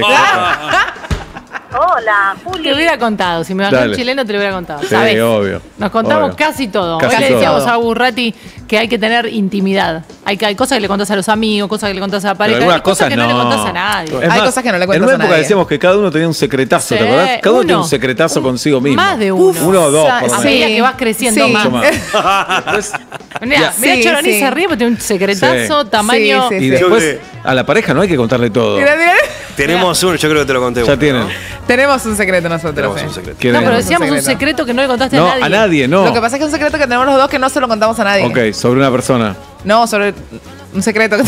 Hola, Puli. Te hubiera contado. Si me bajé Dale. un chileno, te lo hubiera contado. Sí, ¿Sabes? obvio. Nos contamos obvio. casi todo. Casi Hoy le todo. decíamos a Burrati que hay que tener intimidad. Hay, que, hay cosas que le contás a los amigos, cosas que le contás a la pareja, algunas hay cosas, cosas que no. no. le contás a nadie. Es Hay más, cosas que no le En cuentas una a época nadie. decíamos que cada uno tenía un secretazo, ¿te Sí, acordás? Cada uno, uno. tiene un secretazo consigo mismo. Más de uno. Uno o dos, Sa- por lo A menos. medida que vas creciendo Sí. más. Mucho más. Después- Mirá, Sí, mirá Choroní sí. se ríe porque tiene un secretazo Sí. tamaño. Sí, sí, y sí. después a la pareja no hay que contarle todo. Mira, mira. Tenemos uno, yo creo que te lo conté. Ya uno, tienen. ¿no? Tenemos un secreto nosotros. Tenemos eh. un secreto. ¿Quién No, es? pero decíamos un secreto. secreto que no le contaste No, a nadie. a nadie, no. Lo que pasa es que es un secreto que tenemos los dos que no se lo contamos a nadie. Ok, sobre una persona. No, sobre un secreto que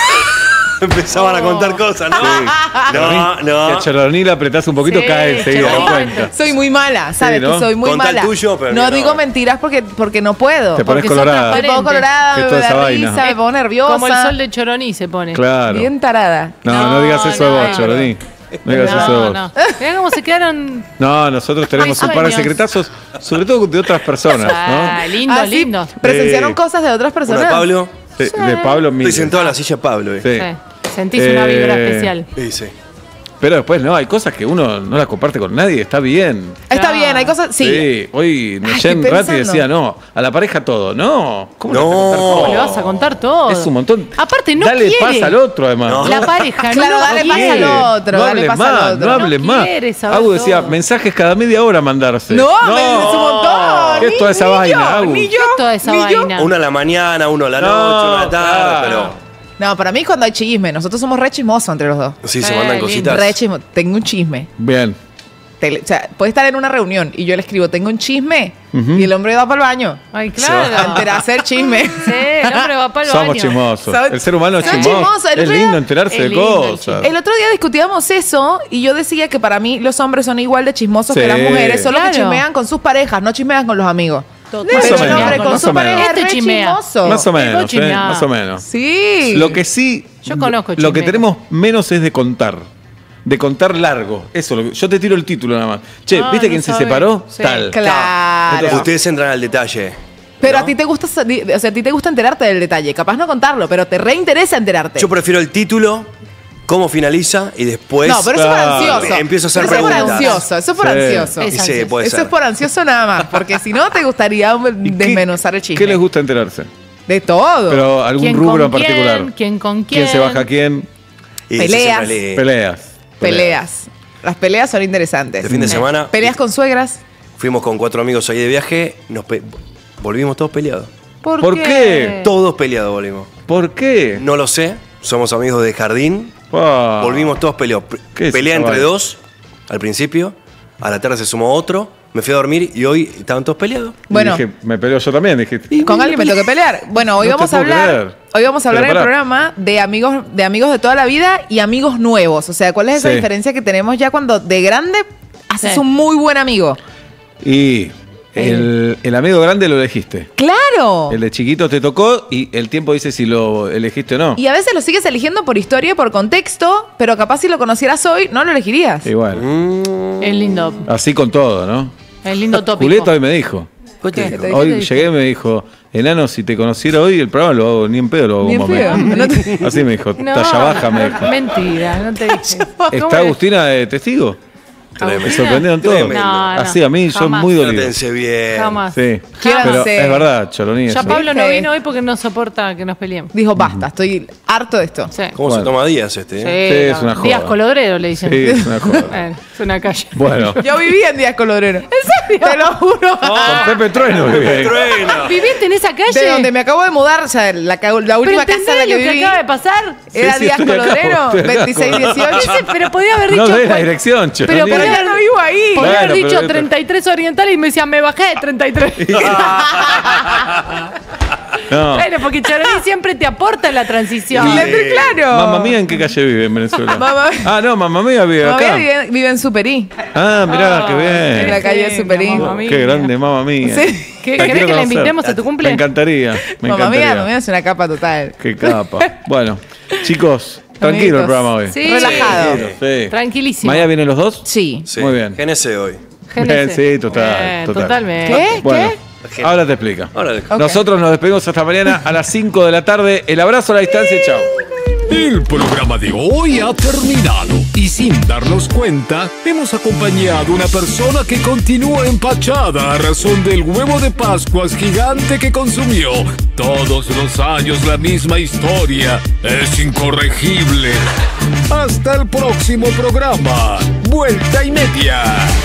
Empezaban a contar cosas, ¿no? No, Si no. a Choroní le apretás un poquito, Sí, cae enseguida, Choroní da cuenta. soy muy mala, ¿sabes? Sí, ¿no? Que soy muy Contá el mala. tuyo, pero no no. digo mentiras porque, porque no puedo. Te pones Porque sos colorada. Me pongo transparente. colorada, Que me toda da esa vaina. risa, me pongo nerviosa. Como el sol de Choroní se pone. Claro. Bien tarada. No, no, No, digas eso no, de vos, no. Choroní. No digas eso de No, vos. no. Mirá cómo se quedaron. No, nosotros tenemos Ay, un par de sueños. secretazos, sobre todo de otras personas, Ah, ¿no? lindo, Ah, sí, lindo. Presenciaron Sí. cosas de otras Uno personas. de Pablo. De, de Pablo Estoy Miller. sentado en la silla de Pablo. eh. Sí. Sí. Sentís una Eh, vibra especial. Sí, sí. Pero después no, hay cosas que uno no las comparte con nadie, está bien. Está bien, hay cosas. Sí. Hoy Ay, Neyen estoy Ratti pensando. decía, no, a la pareja todo. No, ¿cómo le vas a No. contar todo? ¿Cómo le vas a contar todo? Es un montón. Aparte, no Dale quiere. paz al otro, además. No. La pareja, Claro, no, dale no paz quiere. al otro, no dale hables paz al más, otro. no hables No más. quiere saber Agu decía, todo. mensajes cada media hora mandarse. No, me- es un montón. ¿Qué es toda esa Ni vaina, yo, Agu? Ni yo, Toda esa ni yo. vaina. Uno a la mañana, uno a la No, noche, uno a la tarde, claro. pero. No, para mí cuando hay chisme, nosotros somos re chismosos entre los dos. Sí, se Eh, mandan lindo. cositas. Re chismo. Tengo un chisme. Bien. Te- o sea, puede estar en una reunión y yo le escribo, tengo un chisme, Ujú. y el hombre va para el baño. Ay, A claro. enterarse el chisme. Sí, el hombre va para el Somos baño. chismosos. Son- El ser humano es son chismoso. chismosos. El Es otro lindo día- enterarse es de lindo el cosas. El otro día discutíamos eso y yo decía que para mí los hombres son igual de chismosos Sí. que las mujeres, solo Claro. que chismean con sus parejas, no chismean con los amigos. Más Pero o el menos, hombre con más su o menos. pareja es Este re chimea. chismoso. Más o menos, Vos ¿eh? chismeás. Más o menos. Sí. Lo que sí. Yo conozco Lo que chisme. tenemos menos es de contar. De contar largo. Eso, lo que- yo te tiro el título nada más. Che, Ah, ¿viste no quién se sabe. separó? Sí. Tal. Claro. Entonces, Ustedes entran al detalle. Pero a ti te gusta, sa- di- o sea, a ti te gusta enterarte del detalle, capaz no contarlo, pero te reinteresa enterarte. Yo prefiero el título, cómo finaliza y después. no, pero eso es por Claro. ansioso. Empiezo a hacer Pero eso es por preguntas. ansioso, eso es por Sí. ansioso. Y Es sí, ansioso. puede Eso ser. es por ansioso nada más, porque si no te gustaría ¿y qué- desmenuzar el chisme. ¿Qué les gusta enterarse? De todo. Pero algún ¿Quién rubro en con quién? particular. ¿Quién con quién? ¿Quién se baja a quién? Y ese Peleas. siempre le- Peleas. Peleas. Las peleas son interesantes. De fin de semana. Peleas con suegras. Fuimos con cuatro amigos ahí de viaje, nos pe- volvimos todos peleados. ¿Por, ¿Por qué? Todos peleados volvimos. ¿Por qué? No lo sé, somos amigos de jardín. Ah. Volvimos todos peleados. ¿Qué es Pelea esa entre vaina? dos al principio, a la tarde se sumó otro me fui a dormir y hoy estaban todos peleados. Bueno. Y dije, me peleo yo también. Dije, Con alguien me tengo que pelear. Bueno, hoy No vamos te a puedo hablar. creer. Hoy vamos a hablar Pero en el pará. programa de amigos, de amigos de toda la vida y amigos nuevos. O sea, ¿cuál es esa Sí. diferencia que tenemos ya cuando de grande haces Sí. un muy buen amigo? Y el, el amigo grande lo elegiste. ¡Claro! El de chiquito te tocó y el tiempo dice si lo elegiste o no. Y a veces lo sigues eligiendo por historia y por contexto, pero capaz si lo conocieras hoy, no lo elegirías. Igual. Es lindo, Así con todo, ¿no? es lindo tópico. Julieta hoy me dijo. ¿Qué te ¿Qué dijo? te Hoy dije? llegué y me dijo, enano, si te conociera hoy, el programa lo hago ni en pedo, lo hago Ni en como pedo. me- No te- Así me dijo, No, talla baja me dijo. mentira, no te dije. ¿Cómo ¿Está es? Agustina de testigo? Tremendo. Me sorprendieron todos. Tremendo. No, no, Así a mí, yo jamás. muy dolido. Trátense bien. Jamás. Sí. Quiéranse. Pero es verdad, Cholonía. Ya sí. Pablo no ¿Viste? vino hoy porque no soporta que nos peleemos. Dijo, basta, estoy harto de esto. Sí. ¿Cómo se Bueno. toma Díaz este? Sí, eh? Sí, es una joda. Díaz Colodrero le dicen. Sí, es una joda. Bueno, es una calle. Bueno, Yo vivía en Díaz Colodrero. ¿En serio? Te lo juro. con Pepe Trueno. que viene. Trueno. ¿Viviste en esa calle? De donde me acabo de mudar, o sea, la, ca- la ¿Pero última casa entendés en la que lo que viví acaba de pasar? era Sí, sí, Díaz estoy acá, Colodrero, estoy acá. veintiséis dieciocho. Ese, pero podía haber dicho. No de la cual- dirección, Pero Cholonía. podía Pero ya haber, no vivo ahí. podía haber Bueno, dicho pero esto- treinta y tres oriental y me decían, me bajé de treinta y tres. No. Bueno, porque Choroní siempre te aporta en la transición. Y- Leandro, claro. Mamma mía, ¿en qué calle vive en Venezuela? Mamma- Ah, no, mamá mía vive Todavía acá. vive, vive en Superí. Ah, mirá, qué En bien. la calle de Superí. Mamma mía. Qué grande, mamá mía. Sí. ¿Qué- La ¿Querés quiero que la conocer. invitemos a tu cumple? Me encantaría. Me Mamá mía, encantaría. mamá mía es una capa total. Qué capa. Bueno, chicos, tranquilo el Amiguitos. programa hoy. Sí. Relajado. Sí. Tranquilísimo. ¿Maya vienen los dos? Sí. Sí. Muy bien. Génese hoy. Bien, sí, total, Bien, total. Totalmente. ¿Qué? Bueno, ¿Qué? ahora te explica. Ahora le- Ok. Nosotros nos despedimos hasta mañana a las cinco de la tarde. El abrazo a la distancia y chao. El programa de hoy ha terminado y sin darnos cuenta hemos acompañado a una persona que continúa empachada a razón del huevo de Pascuas gigante que consumió. Todos los años la misma historia. Es incorregible. Hasta el próximo programa. Vuelta y media.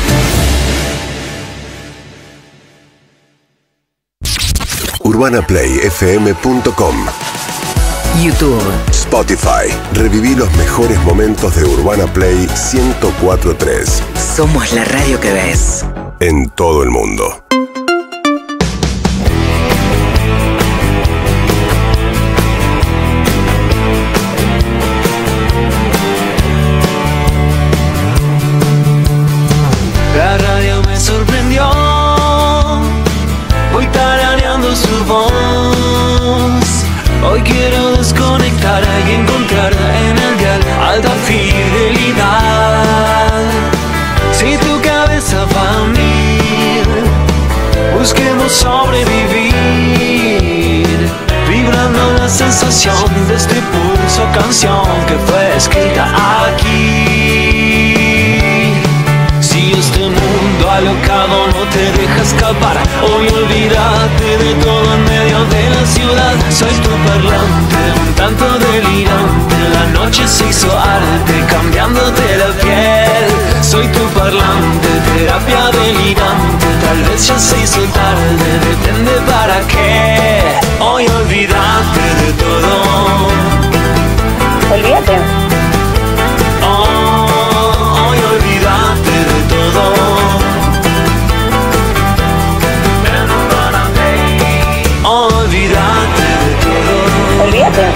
urbana play f m punto com, YouTube. Spotify. Reviví los mejores momentos de Urbana Play ciento cuatro punto tres Somos la radio que ves. en todo el mundo. La radio me sorprendió, voy tarareando su voz. Hoy quiero desconectar y encontrar en el dial alta fidelidad. Si tu cabeza va a mil, busquemos sobrevivir, vibrando la sensación de este pulso canción que fue escrita aquí. Si este mundo alocado no te deja escapar, hoy olvídate de todo en medio de la ciudad. Soy tu parlante, un tanto delirante, la noche se hizo arte cambiándote la piel. Soy tu parlante, terapia delirante, tal vez ya se hizo tarde, depende para qué. Hoy olvídate de todo. Olvídate. Oh, hoy olvídate de todo. Olvídate de todo. Olvídate.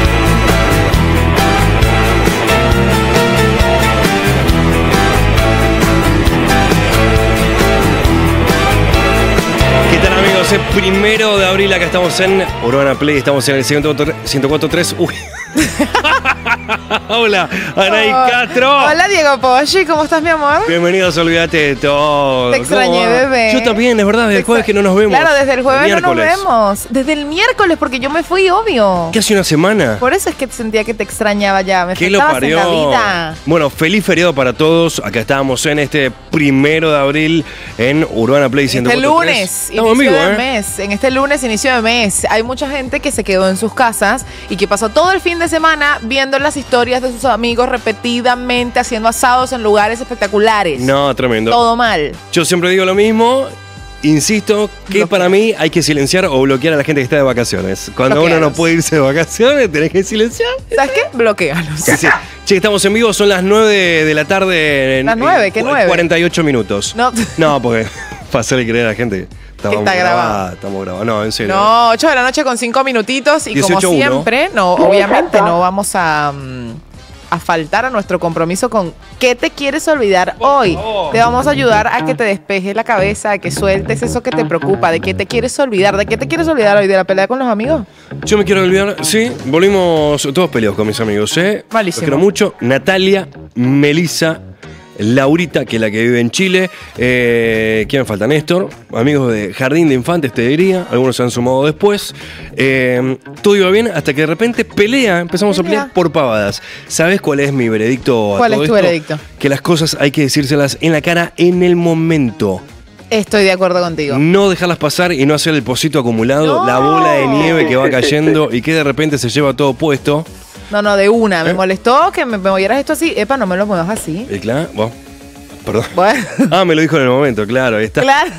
¿Qué tal, amigos? Es primero de abril, acá estamos en Urbana Play, estamos en el ciento cuatro punto tres. Uy. Hola, Anaí Oh. Castro. Hola, Diego Poggi, ¿cómo estás, mi amor? Bienvenidos a Olvídate de todo. Te extrañé, ¿Cómo va? bebé. Yo también, es verdad, desde el jueves que no nos vemos. Claro, desde el jueves no nos Miércoles. vemos. Desde el miércoles, porque yo me fui, obvio. ¿Qué hace una semana? Por eso es que sentía que te extrañaba ya. Me ¿Qué lo faltabas en parió? la vida. Bueno, feliz feriado para todos. Acá estábamos en este primero de abril en Urbana Play ciento Este cuatro punto tres. lunes, Estamos inicio amigos, de ¿eh? mes. En este lunes, inicio de mes. Hay mucha gente que se quedó en sus casas y que pasó todo el fin de semana viendo las historias de sus amigos repetidamente haciendo asados en lugares espectaculares. No, tremendo. Todo mal. Yo siempre digo lo mismo. Insisto que para mí hay que silenciar o bloquear a la gente que está de vacaciones. Cuando uno no Bloquealos. puede irse de vacaciones, tenés que silenciar. ¿Sabes qué? Bloquealos. Sí, sí. Che, estamos en vivo, son las nueve de la tarde. ¿Las nueve? ¿Qué nueve? cuarenta y ocho minutos. No. No, porque para hacerle creer a la gente. Estamos Está grabado. Estamos grabados. No, en serio. No, ocho de la noche con cinco minutitos y como dieciocho uno. siempre, no, obviamente no vamos a, mm, a faltar a nuestro compromiso con ¿qué te quieres olvidar hoy? Te vamos a ayudar a que te despejes la cabeza, a que sueltes eso que te preocupa, de qué te quieres olvidar, de qué te quieres olvidar hoy, de la pelea con los amigos. Yo me quiero olvidar, sí, volvimos todos peleados con mis amigos, ¿eh? Malísimo. Los quiero mucho. Natalia, Melissa, Laurita, que es la que vive en Chile. Eh, ¿Quién me falta? Néstor. Amigos de Jardín de Infantes, te diría. Algunos se han sumado después. Eh, todo iba bien hasta que de repente pelea. Empezamos pelea. a pelear por pavadas. ¿Sabes cuál es mi veredicto a ¿Cuál todo es tu esto? veredicto? Que las cosas hay que decírselas en la cara en el momento. Estoy de acuerdo contigo. No dejarlas pasar y no hacer el pocito acumulado, No. la bola de nieve que va cayendo y que de repente se lleva todo puesto. No, no, de una. Me ¿Eh? molestó que me, me movieras esto así. Epa, no me lo muevas así. ¿Y claro? Bueno, perdón. Bueno. Ah, me lo dijo en el momento, claro, ahí está. Claro.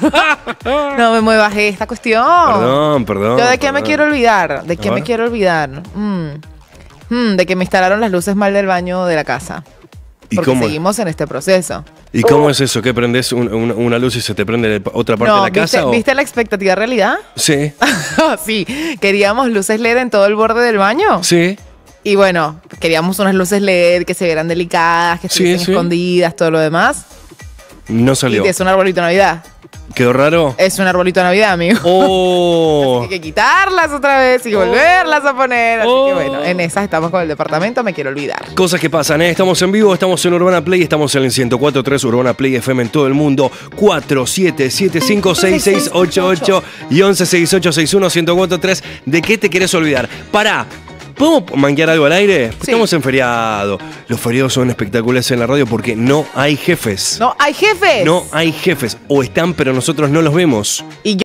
No me muevas esta cuestión. Perdón, perdón. ¿Yo de qué me perdón. quiero olvidar? ¿De qué A me ver. quiero olvidar? Mm. Mm, de que me instalaron las luces mal del baño de la casa. ¿Y Porque cómo? seguimos en este proceso. ¿Y cómo es eso? ¿Que prendes un- un- una luz y se te prende otra parte No, de la casa? ¿viste, o? ¿viste la expectativa realidad? Sí, Sí, queríamos luces L E D en todo el borde del baño. sí. Y bueno, queríamos unas luces L E D que se vieran delicadas, que Sí, estuviesen sí. escondidas, todo lo demás. No salió. Y es un arbolito de Navidad. ¿Quedó raro? Es un arbolito de Navidad, amigo. Oh. Hay que quitarlas otra vez y volverlas a poner. Así que bueno, en esas estamos con el departamento, me quiero olvidar. Cosas que pasan, ¿eh? Estamos en vivo, estamos en Urbana Play, estamos en el ciento cuatro punto tres Urbana Play F M en todo el mundo. cuatro siete siete cinco seis seis ocho ocho y once sesenta y ocho sesenta y uno ciento cuatro punto tres. ¿De qué te querés olvidar? Pará. ¿Podemos manquear algo al aire? Sí. Estamos en feriado. Los feriados son espectaculares en la radio porque no hay jefes. No, hay jefes. No hay jefes. O están, pero nosotros no los vemos. Y yo